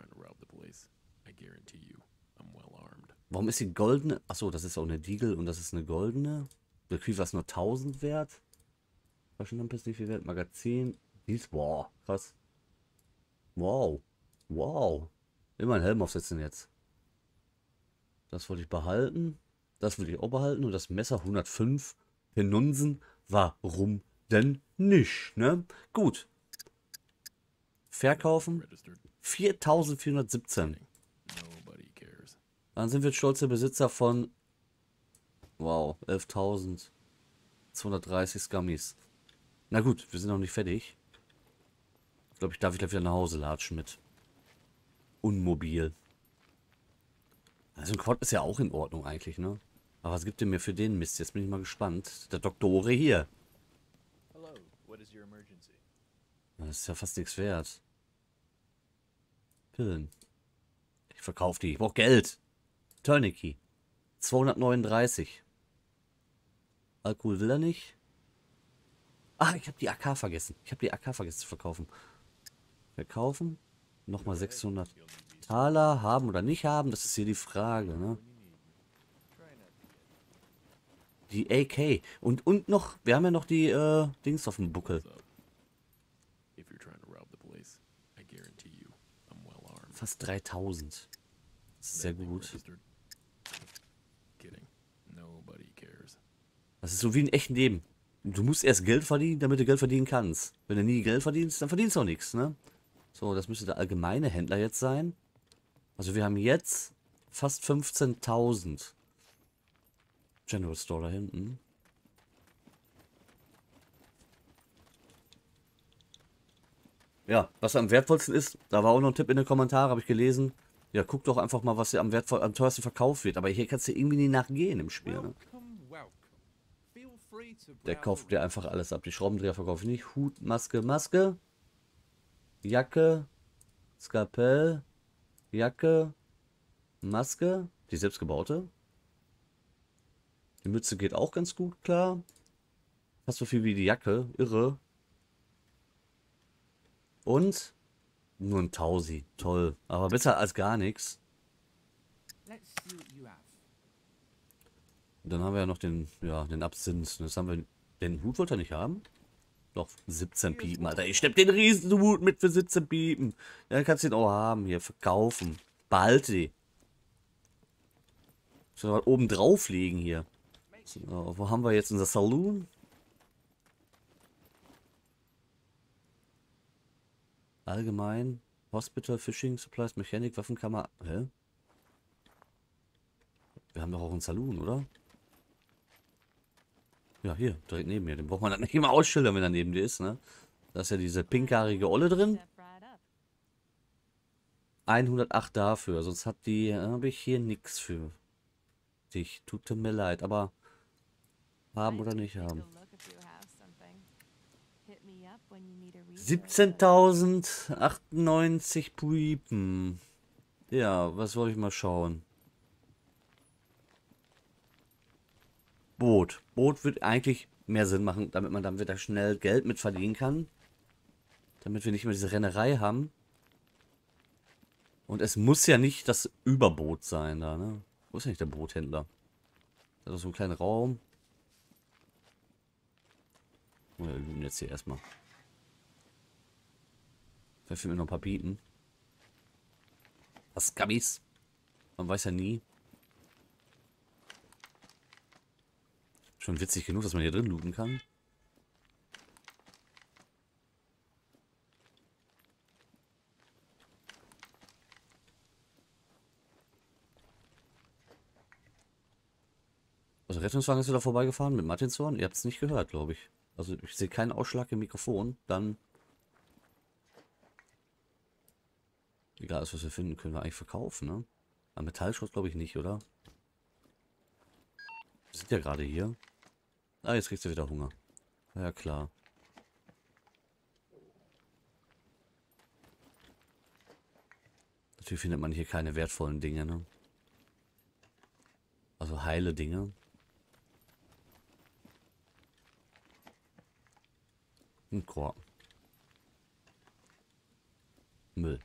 Warum ist die goldene? Achso, das ist auch eine Deagle und das ist eine goldene. Der Krieg war es nur 1000 wert. Taschenlampe ist nicht viel wert. Magazin. Dies, wow, krass. Wow. Wow. Immer einen Helm aufsetzen jetzt. Das wollte ich behalten. Das will ich auch behalten. Und das Messer 105 Penunsen. Warum denn nicht, ne? Gut. Verkaufen. 4417. Dann sind wir stolze Besitzer von, wow, 11.230 Scummies. Na gut, wir sind noch nicht fertig. Ich glaube, ich darf gleich wieder nach Hause latschen mit Unmobil. Also ein Quad ist ja auch in Ordnung eigentlich, ne? Aber was gibt ihr mir für den Mist? Jetzt bin ich mal gespannt. Der Doktore hier. Das ist ja fast nichts wert. Pillen. Ich verkaufe die. Ich brauche Geld. Tourniquet. 239. Alkohol will er nicht. Ah, ich habe die AK vergessen. Ich habe die AK vergessen zu verkaufen. Verkaufen. Nochmal 600 Taler. Haben oder nicht haben, das ist hier die Frage, ne? Die AK. Und noch, wir haben ja noch die Dings auf dem Buckel. Fast 3000. Das ist sehr gut. Das ist so wie in echten Leben. Du musst erst Geld verdienen, damit du Geld verdienen kannst. Wenn du nie Geld verdienst, dann verdienst du auch nichts, ne? So, das müsste der allgemeine Händler jetzt sein. Also wir haben jetzt fast 15.000. General Store da hinten. Ja, was am wertvollsten ist, da war auch noch ein Tipp in den Kommentaren, habe ich gelesen. Ja, guck doch einfach mal, was hier am teuersten verkauft wird. Aber hier kannst du irgendwie nie nachgehen im Spiel, ne? Der kauft dir einfach alles ab. Die Schraubendreher verkaufe ich nicht. Hut, Maske, Jacke, Skalpell, Jacke, Maske, die selbstgebaute. Die Mütze geht auch ganz gut klar. Fast so viel wie die Jacke, irre. Und nur ein Tausi, toll. Aber besser als gar nichts. Und dann haben wir ja noch den Absinth. Das haben wir. Den Hut wollte er nicht haben? Doch, 17 Piepen, Alter. Ich schlepp den Riesenhut mit für 17 Piepen. Dann kannst du den auch haben, hier, verkaufen. Behalte die. Soll mal oben drauf legen hier. So, wo haben wir jetzt unser Saloon? Allgemein. Hospital, Fishing, Supplies, Mechanik, Waffenkammer. Hä? Wir haben doch auch einen Saloon, oder? Ja, hier, direkt neben mir. Den braucht man dann nicht immer ausschildern, wenn er neben dir ist, ne? Da ist ja diese pinkhaarige Olle drin. 108 dafür, sonst habe ich hier nichts für dich. Tut mir leid, aber haben oder nicht haben. 17.098 Puipen. Ja, was soll ich mal schauen? Boot. Boot wird eigentlich mehr Sinn machen, damit man dann wieder schnell Geld mit verdienen kann. Damit wir nicht mehr diese Rennerei haben. Und es muss ja nicht das Überboot sein da, ne? Wo ist eigentlich der Boothändler? Da ist so ein kleiner Raum. Oh, wir looten jetzt hier erstmal. Vielleicht finden wir noch ein paar Bieten. Was Gummis? Man weiß ja nie. Schon witzig genug, dass man hier drin looten kann. Also Rettungswagen ist wieder vorbeigefahren mit Martinshorn. Ihr habt es nicht gehört, glaube ich. Also ich sehe keinen Ausschlag im Mikrofon. Dann... Egal, was wir finden, können wir eigentlich verkaufen, ne? Am Metallschrott glaube ich nicht, oder? Wir sind ja gerade hier. Ah, jetzt kriegst du wieder Hunger. Ja, klar. Natürlich findet man hier keine wertvollen Dinge, ne? Also heile Dinge. Ein Korken. Müll.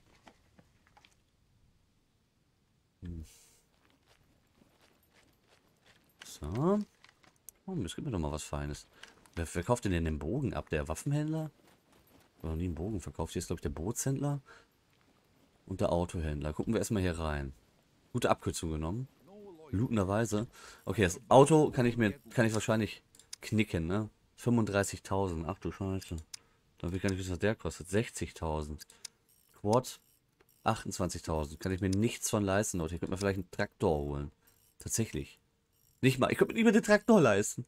So. Oh, es gibt mir doch mal was Feines. Wer kauft denn den Bogen ab? Der Waffenhändler? Oder noch nie einen Bogen verkauft. Hier ist, glaube ich, der Bootshändler. Und der Autohändler. Gucken wir erstmal hier rein. Gute Abkürzung genommen. Lootenderweise. Okay, das Auto kann ich wahrscheinlich knicken, ne? 35.000. Ach du Scheiße. Dann will ich gar nicht wissen, was der kostet. 60.000. Quad 28.000. Kann ich mir nichts von leisten, Leute. Ich könnte mir vielleicht einen Traktor holen. Tatsächlich. Nicht mal. Ich könnte mir nicht mehr den Traktor leisten.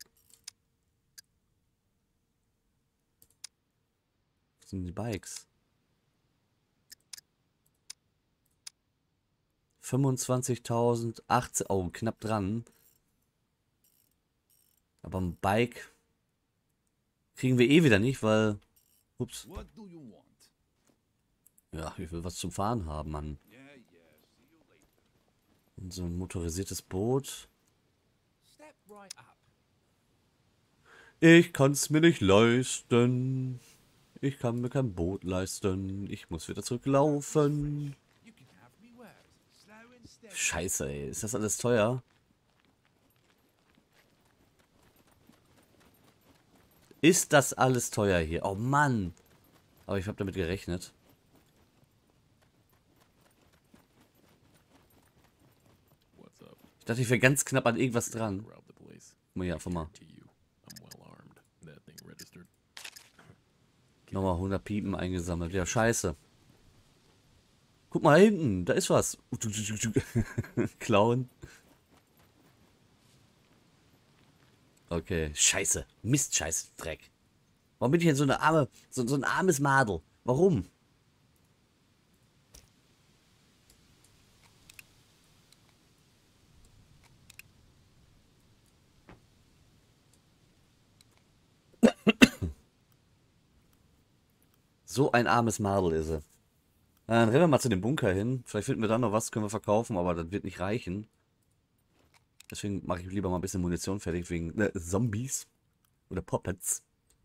Was sind die Bikes? 25.000, 18, oh, knapp dran. Aber ein Bike kriegen wir eh wieder nicht, weil... Ups. Ja, ich will was zum Fahren haben, Mann. Und so ein motorisiertes Boot. Ich kann's mir nicht leisten. Ich kann mir kein Boot leisten. Ich muss wieder zurücklaufen. Scheiße, ey. Ist das alles teuer? Ist das alles teuer hier? Oh Mann. Aber ich habe damit gerechnet. Ich dachte, ich wäre ganz knapp an irgendwas dran. Guck mal hier einfach mal. Nochmal 100 Piepen eingesammelt. Ja, scheiße. Guck mal hinten. Da ist was. Klauen. Okay. Scheiße. Mist, scheiße, Dreck. Warum bin ich denn so eine arme, so ein armes Madel? Warum? So ein armes Madel ist er. Dann rennen wir mal zu dem Bunker hin. Vielleicht finden wir dann noch was, können wir verkaufen, aber das wird nicht reichen. Deswegen mache ich lieber mal ein bisschen Munition fertig wegen Zombies. Oder Puppets.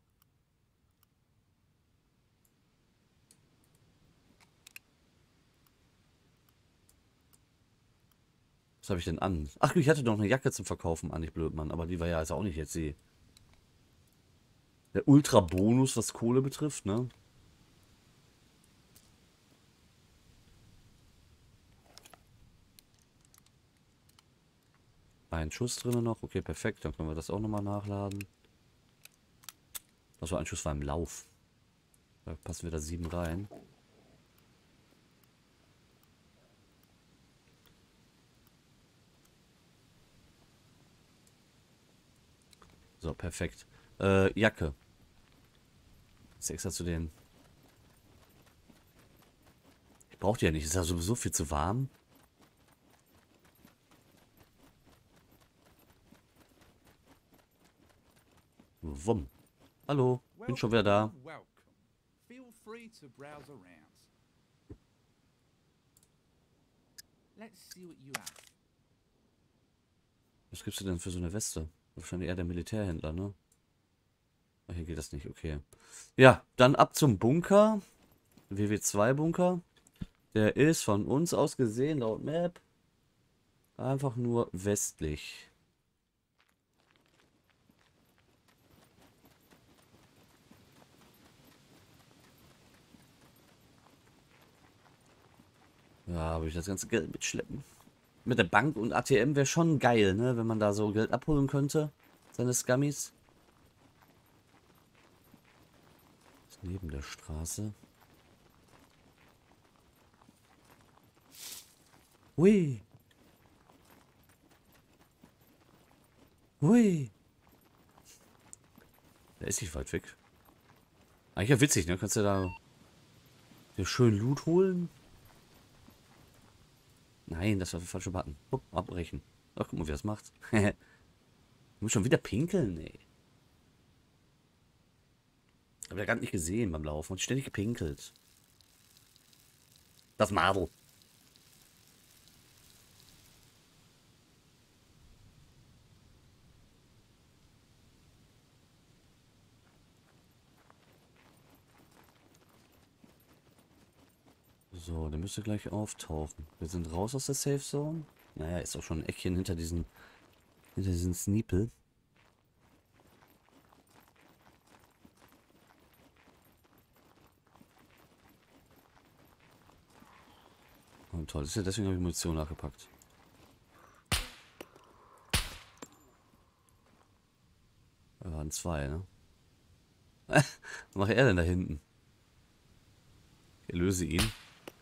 Was habe ich denn an? Ach, ich hatte doch eine Jacke zum Verkaufen an, ich blöd, Mann. Aber die war ja also auch nicht jetzt der Ultra-Bonus, was Kohle betrifft, ne? Ein Schuss drin noch. Okay, perfekt. Dann können wir das auch nochmal nachladen. Achso, ein Schuss war im Lauf. Da passen wir da 7 rein. So, perfekt. Jacke. Ist extra zu den... Ich brauche die ja nicht. Ist ja sowieso viel zu warm. Wumm. Hallo, bin schon wieder da. Was gibst du denn für so eine Weste? Wahrscheinlich eher der Militärhändler, ne? Ach, hier geht das nicht, okay. Ja, dann ab zum Bunker. WW2-Bunker. Der ist von uns aus gesehen, laut Map, einfach nur westlich. Ja, aber ich das ganze Geld mitschleppen. Mit der Bank und ATM wäre schon geil, ne? Wenn man da so Geld abholen könnte. Seine Scummies. Ist neben der Straße. Hui. Hui. Der ist nicht weit weg. Eigentlich ja witzig, ne? Kannst du da dir schön Loot holen? Nein, das war der falsche Button. Hup, abbrechen. Ach, guck mal, wie das macht. Du musst schon wieder pinkeln, ey. Hab ja gar nicht gesehen beim Laufen und ständig gepinkelt. Das Madel. So, der müsste gleich auftauchen. Wir sind raus aus der Safe Zone. Naja, ist auch schon ein Eckchen hinter diesen Sneeple. Oh, toll, ist ja deswegen habe ich Munition nachgepackt. Da waren 2, ne? Was macht er denn da hinten? Ich erlöse ihn.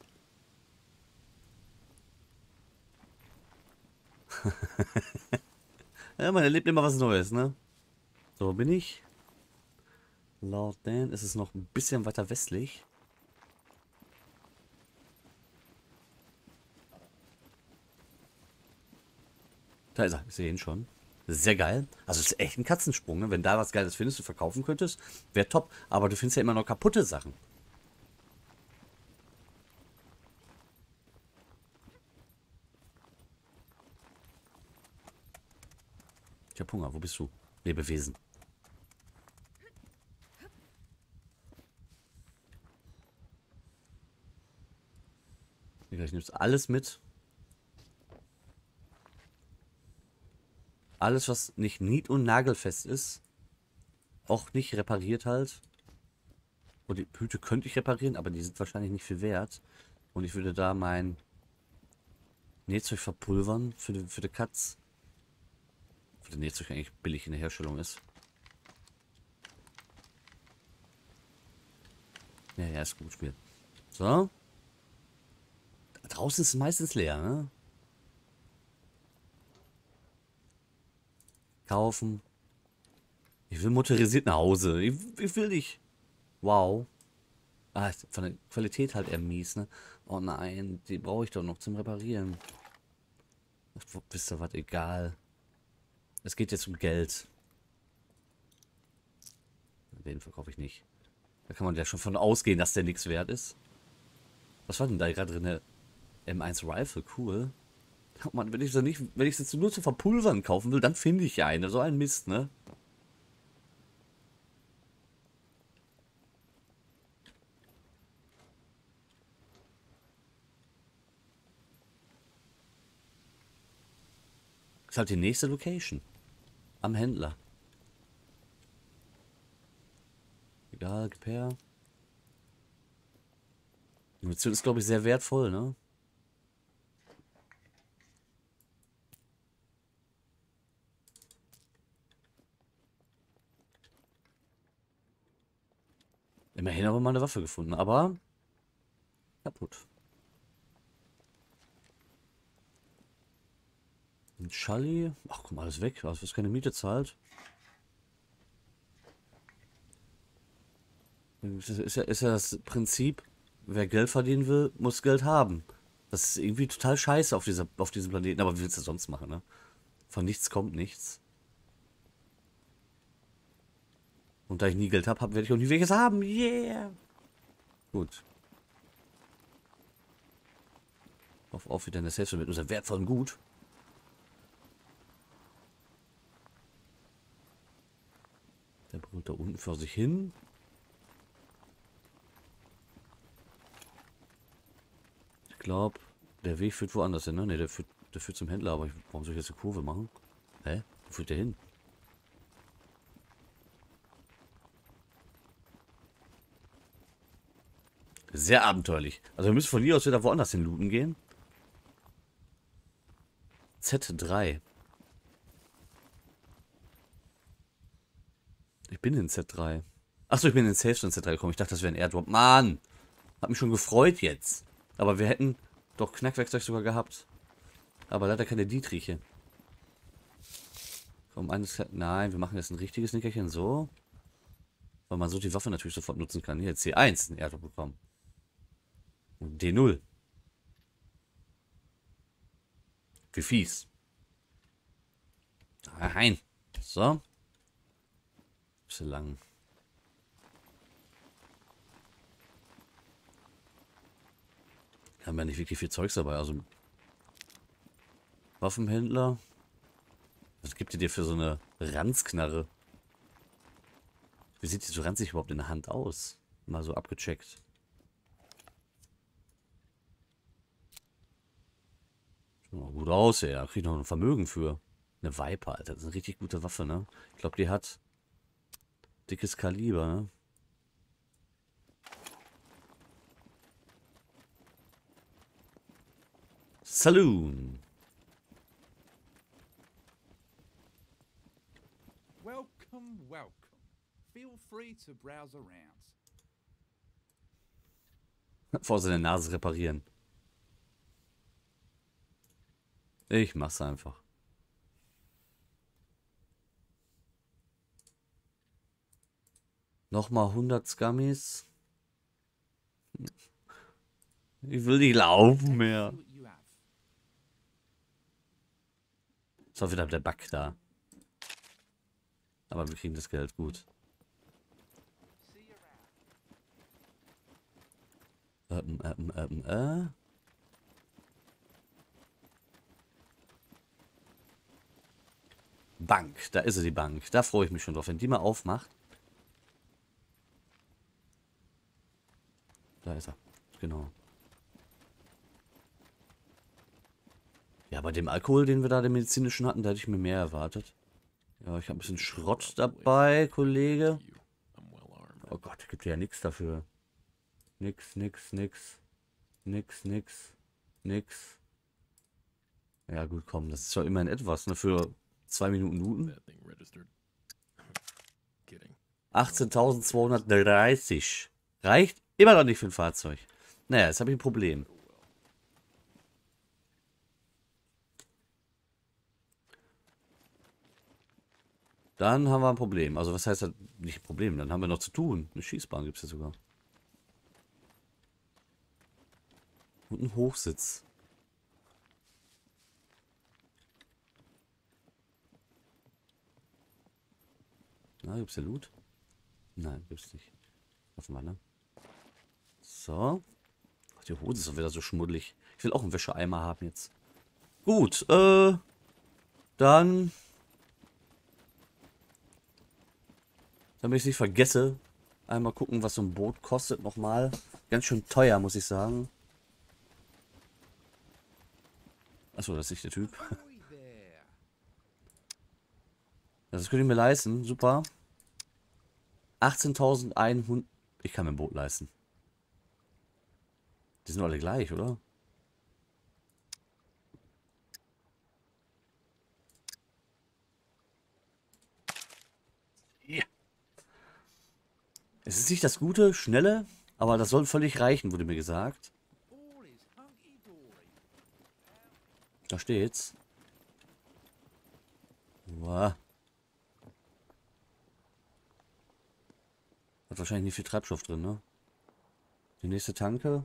Ja, man erlebt immer was Neues, ne? So, wo bin ich? Laut Dan ist es noch ein bisschen weiter westlich. Da ist er, ich sehe ihn schon. Sehr geil. Also es ist echt ein Katzensprung, ne? Wenn da was Geiles findest, du verkaufen könntest, wäre top. Aber du findest ja immer noch kaputte Sachen. Ich hab Hunger. Wo bist du? Lebewesen. Ich nehme alles mit. Alles, was nicht nied- und nagelfest ist. Auch nicht repariert halt. Und die Hüte könnte ich reparieren, aber die sind wahrscheinlich nicht viel wert. Und ich würde da mein Nähzeug verpulvern für die Katz. Für den Nähzeug eigentlich billig in der Herstellung ist. Ja, ist gut Spiel. So. Draußen ist es meistens leer, ne? Kaufen. Ich will motorisiert nach Hause. Ich will nicht. Wow. Ah, von der Qualität halt eher mies, ne? Oh nein, die brauche ich doch noch zum Reparieren. Ach, wisst ihr was? Egal. Es geht jetzt um Geld. Den verkaufe ich nicht. Da kann man ja schon von ausgehen, dass der nichts wert ist. Was war denn da gerade drin? M1 Rifle, cool. Oh Mann, wenn ich es jetzt nur zu verpulvern kaufen will, dann finde ich eine. So ein Mist, ne? Ist halt die nächste Location. Am Händler. Egal, gib her. Die Munition ist, glaube ich, sehr wertvoll, ne? Immerhin haben wir mal eine Waffe gefunden, aber kaputt. Ein Schalli. Ach komm, alles weg. Also, was keine Miete zahlt. Ist ja das Prinzip, wer Geld verdienen will, muss Geld haben. Das ist irgendwie total scheiße auf diesem Planeten. Aber wie willst du das sonst machen, ne? Von nichts kommt nichts. Und da ich nie Geld habe, werde ich auch nie welches haben. Yeah! Gut. Auf wieder eine Safe mit unserem wertvollen Gut. Der brüllt da unten vor sich hin. Ich glaube, der Weg führt woanders hin, ne? Ne, der führt zum Händler, aber warum soll ich jetzt eine Kurve machen? Hä? Wo führt der hin? Sehr abenteuerlich. Also wir müssen von hier aus wieder woanders hin looten gehen. Z3. Ich bin in Z3. Achso, ich bin in Safe Zone Z3 gekommen. Ich dachte, das wäre ein Airdrop. Mann! Hat mich schon gefreut jetzt. Aber wir hätten doch Knackwerkzeug sogar gehabt. Aber leider keine Dietriche. Komm, nein, wir machen jetzt ein richtiges Nickerchen so. Weil man so die Waffe natürlich sofort nutzen kann. Hier, C1, ein Airdrop bekommen. Und D0. Wie fies. Nein. So. Bisschen lang. Haben ja nicht wirklich viel Zeugs dabei. Also Waffenhändler. Was gibt ihr dir für so eine Ranzknarre? Wie sieht die so ranzig überhaupt in der Hand aus? Mal so abgecheckt. Sieht mal gut aus, ja. Krieg ich noch ein Vermögen für. Eine Viper, Alter. Das ist eine richtig gute Waffe, ne? Ich glaube, die hat dickes Kaliber, ne? Saloon. Welcome, welcome. Feel free to browse around. Vor seine Nase reparieren. Ich mach's einfach. Nochmal 100 Scummies. Ich will nicht laufen mehr. Ist auch wieder der Bug da. Aber wir kriegen das Geld gut. Bank. Da ist sie, die Bank. Da freue ich mich schon drauf, wenn die mal aufmacht. Da ist er. Genau. Ja, bei dem Alkohol, den wir da, den medizinischen hatten, da hätte ich mir mehr erwartet. Ja, ich habe ein bisschen Schrott dabei, Kollege. Oh Gott, gibt ja nichts dafür. Nix. Ja gut, komm, das ist zwar immerhin etwas, ne, für 2 Minuten. 18.230. Reicht immer noch nicht für ein Fahrzeug. Naja, jetzt habe ich ein Problem. Dann haben wir ein Problem. Also was heißt das? Nicht ein Problem, dann haben wir noch zu tun. Eine Schießbahn gibt es ja sogar. Und einen Hochsitz. Na, gibt's ja Loot? Nein, gibt's nicht. Hoffen wir, ne? So. Ach, die Hose ist doch wieder so schmuddelig. Ich will auch einen Wäscheeimer haben jetzt. Gut, dann... Damit ich es nicht vergesse, einmal gucken, was so ein Boot kostet nochmal. Ganz schön teuer, muss ich sagen. Achso, das ist nicht der Typ. Das könnte ich mir leisten, super. 18.100. Ich kann mir ein Boot leisten. Die sind alle gleich, oder? Ja. Es ist nicht das Gute, Schnelle, aber das soll völlig reichen, wurde mir gesagt. Da steht's. Uah. Hat wahrscheinlich nicht viel Treibstoff drin, ne? Die nächste Tanke.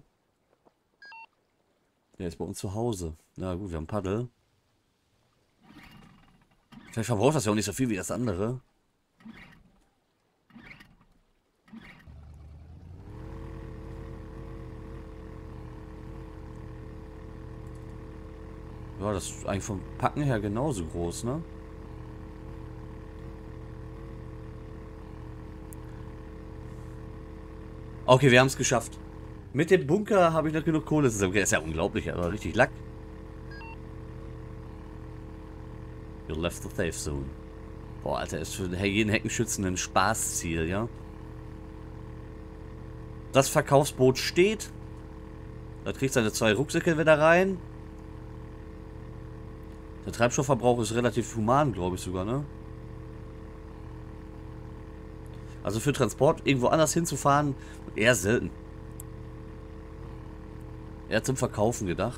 Der ist bei uns zu Hause. Na gut, wir haben Paddel. Vielleicht verbraucht das ja auch nicht so viel wie das andere. Ja, das ist eigentlich vom Packen her genauso groß, ne? Okay, wir haben es geschafft. Mit dem Bunker habe ich noch genug Kohle zusammen. Das ist ja unglaublich, aber richtig Lack. You left the safe zone. Boah, Alter, ist für jeden Heckenschützen ein Spaßziel, ja? Das Verkaufsboot steht. Da kriegt seine 2 Rucksäcke wieder rein. Der Treibstoffverbrauch ist relativ human, glaube ich sogar, ne? Also für Transport irgendwo anders hinzufahren, eher selten. Eher zum Verkaufen gedacht.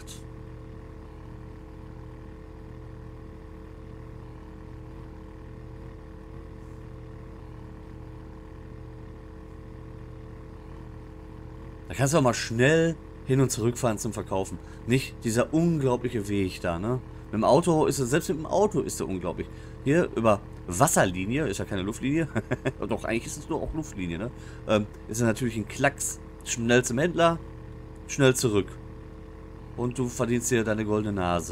Da kannst du auch mal schnell hin und zurück fahren zum Verkaufen. Nicht dieser unglaubliche Weg da, ne? Mit dem Auto ist es, selbst mit dem Auto ist er unglaublich. Hier über Wasserlinie, ist ja keine Luftlinie. Doch, eigentlich ist es nur auch Luftlinie, ne? Ist er natürlich ein Klacks. Schnell zum Händler, schnell zurück. Und du verdienst dir deine goldene Nase.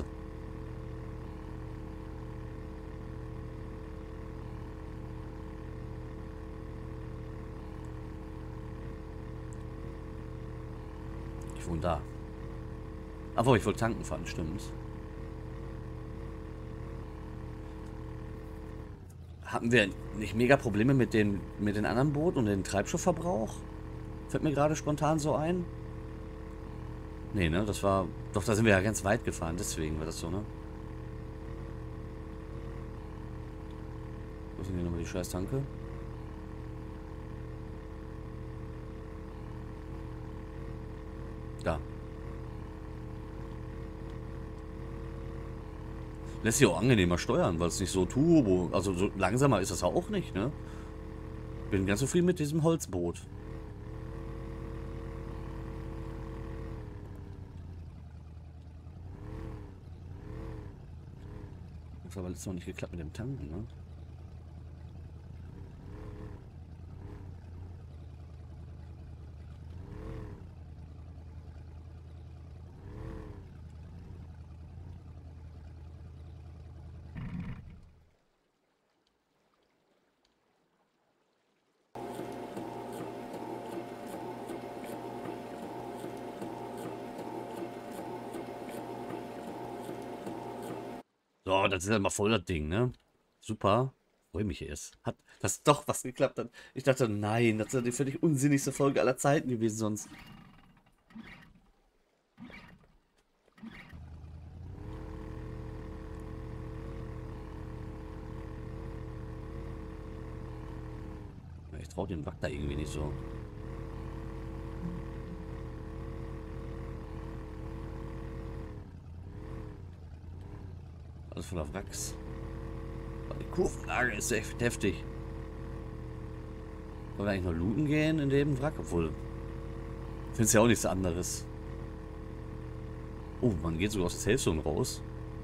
Ich wohne da. Aber ich wollte tanken fahren, stimmt. Hatten wir nicht mega Probleme mit den anderen Booten und dem Treibstoffverbrauch? Fällt mir gerade spontan so ein. Nee, ne? Das war... Doch, da sind wir ja ganz weit gefahren. Deswegen war das so, ne? Wo sind hier nochmal die scheiß Tanke? Da. Lässt sich auch angenehmer steuern, weil es nicht so turbo... Also so langsamer ist das auch nicht, ne? Bin ganz zufrieden mit diesem Holzboot. Das hat aber letztes Mal nicht geklappt mit dem Tanken, ne? So, das ist ja mal voll das Ding, ne? Super. Freue mich erst. Hat das doch was geklappt hat. Ich dachte, nein, das ist die völlig unsinnigste Folge aller Zeiten gewesen sonst. Ja, ich traue den Wack da irgendwie nicht so. Alles voller Wracks. Aber die Kurvenlage ist echt heftig. Wollen wir eigentlich noch looten gehen in dem Wrack? Obwohl, ich finde es ja auch nichts anderes. Oh, man geht sogar aus der Safe Zone raus.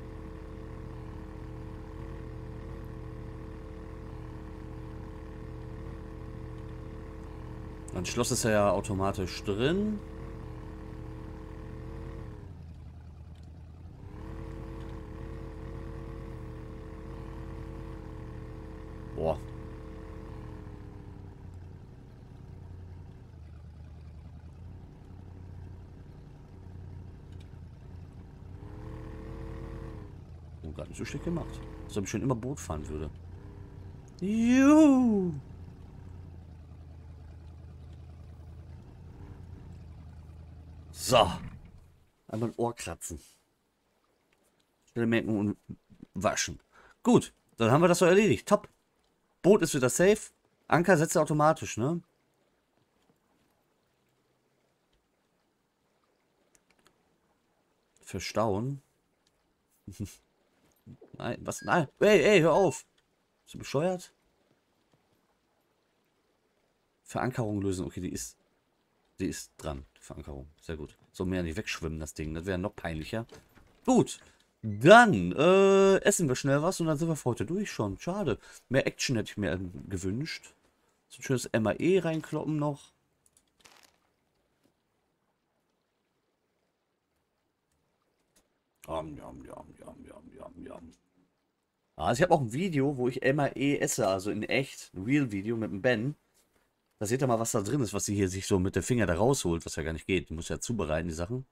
Dann Schloss ist ja automatisch drin. Boah. Oh, gar nicht so schlecht gemacht. Als ob ich schon immer Boot fahren würde. Juhu. So. Einmal ein Ohr kratzen. Schnell merken und waschen. Gut. Dann haben wir das so erledigt. Top. Boot ist wieder safe. Anker setzt er automatisch, ne? Verstauen. Nein, was? Nein. Ey, hör auf. Bist du bescheuert? Verankerung lösen. Okay, die ist dran. Die Verankerung. Sehr gut. So mehr nicht wegschwimmen, das Ding. Das wäre noch peinlicher. Gut. Dann essen wir schnell was und dann sind wir für heute durch schon. Schade. Mehr Action hätte ich mir gewünscht. So ein schönes MAE reinkloppen noch. Also ich habe auch ein Video, wo ich MAE esse, also in echt. Ein Real-Video mit dem Ben. Da seht ihr mal, was da drin ist, was sie hier sich so mit dem Finger da rausholt, was ja gar nicht geht. Die muss ja zubereiten, die Sachen.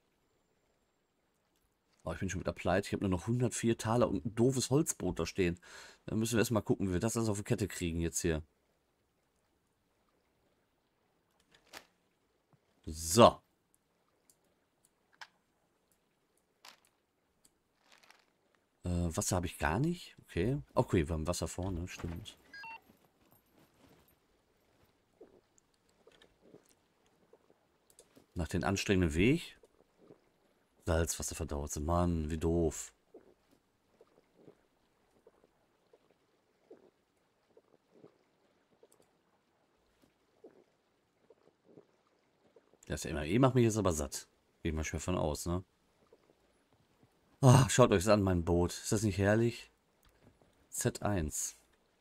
Oh, ich bin schon wieder pleite. Ich habe nur noch 104 Taler und ein doofes Holzbrot da stehen. Dann müssen wir erstmal gucken, wie wir das alles auf die Kette kriegen jetzt hier. So. Wasser habe ich gar nicht. Okay. Okay, wir haben Wasser vorne, stimmt. Nach dem anstrengenden Weg. Salzwasser verdaut. Mann, wie doof. Das MAE macht mich jetzt aber satt. Gehe ich mal schwer von aus, ne? Ah, schaut euch das an, mein Boot. Ist das nicht herrlich? Z1.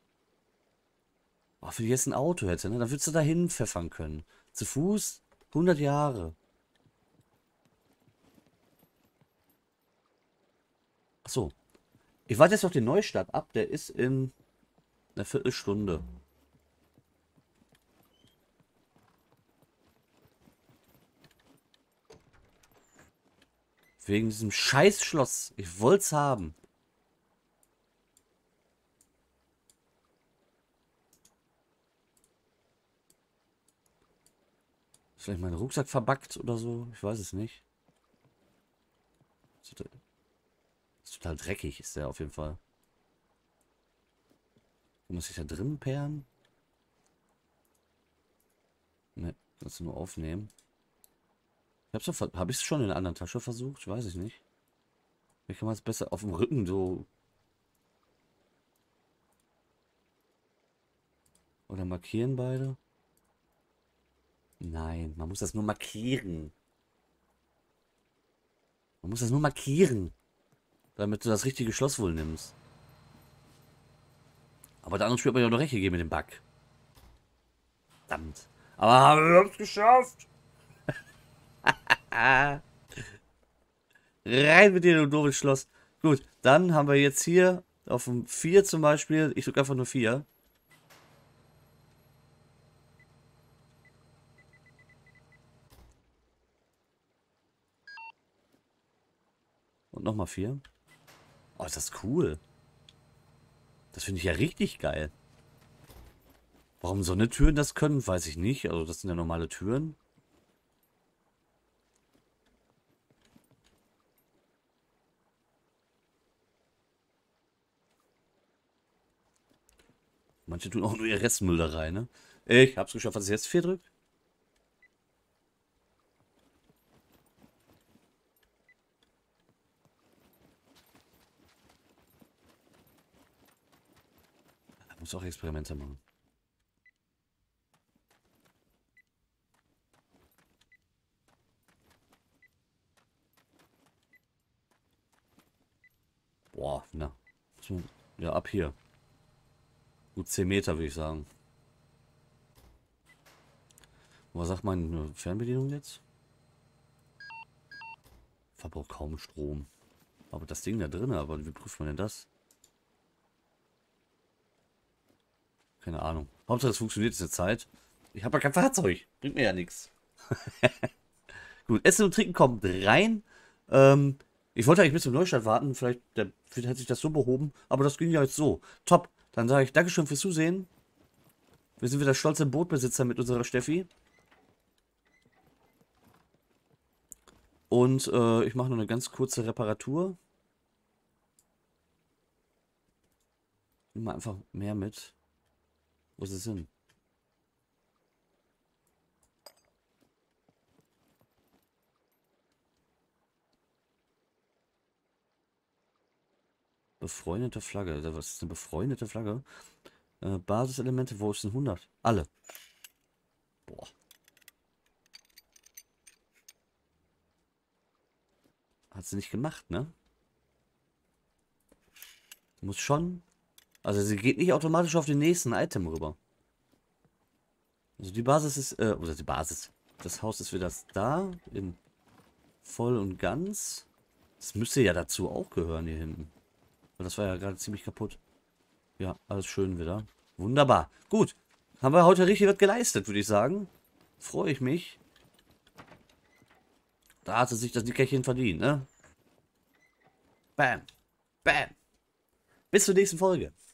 Oh, wenn ich jetzt ein Auto hätte, ne? Dann würdest du da hin pfeffern können. Zu Fuß 100 Jahre. Achso. Ich warte jetzt auf den Neustart ab. Der ist in einer Viertelstunde. Wegen diesem Scheißschloss. Ich wollte es haben. Ist vielleicht mein Rucksack verbackt oder so? Ich weiß es nicht. Ist total dreckig, ist der auf jeden Fall. Muss ich da drin perren? Ne, kannst du nur aufnehmen. Hab ich es schon in einer anderen Tasche versucht? Weiß ich nicht. Wie kann man es besser auf dem Rücken so... Oder markieren beide? Nein, man muss das nur markieren. Man muss das nur markieren. Damit du das richtige Schloss wohl nimmst. Aber der andere Spiel hat mir ja noch recht gegeben mit dem Bug. Verdammt. Aber wir haben es geschafft. Rein mit dir, du doofes Schloss. Gut, dann haben wir jetzt hier auf dem 4 zum Beispiel. Ich drücke einfach nur 4. Und nochmal 4. Oh, ist das cool. Das finde ich ja richtig geil. Warum so eine Türen das können, weiß ich nicht. Also das sind ja normale Türen. Manche tun auch nur ihr Restmüll da rein, ne? Ich hab's geschafft. Was ist jetzt? 4 drückt? Ich muss auch Experimente machen. Boah, na. Ja, ab hier. Gut 10 Meter, würde ich sagen. Was sagt meine Fernbedienung jetzt? Verbraucht kaum Strom. Aber das Ding da drin, aber wie prüft man denn das? Keine Ahnung. Hauptsache es funktioniert diese Zeit. Ich habe ja kein Fahrzeug. Bringt mir ja nichts. Gut, Essen und Trinken kommt rein. Ich wollte eigentlich bis zum Neustart warten. Vielleicht hätte sich das so behoben. Aber das ging ja jetzt so. Top. Dann sage ich Dankeschön fürs Zusehen. Wir sind wieder stolze Bootbesitzer mit unserer Steffi. Und ich mache nur eine ganz kurze Reparatur. Nimm mal einfach mehr mit. Wo ist es hin? Befreundete Flagge. Was ist eine befreundete Flagge? Basiselemente, wo ist denn 100? Alle. Boah. Hat sie nicht gemacht, ne? Muss schon. Also sie geht nicht automatisch auf den nächsten Item rüber. Also die Basis ist, oder die Basis. Das Haus ist wieder da, in voll und ganz. Das müsste ja dazu auch gehören hier hinten. Weil das war ja gerade ziemlich kaputt. Ja, alles schön wieder. Wunderbar. Gut. Haben wir heute richtig was geleistet, würde ich sagen. Freue ich mich. Da hat es sich das Nickerchen verdient, ne? Bam. Bam. Bis zur nächsten Folge.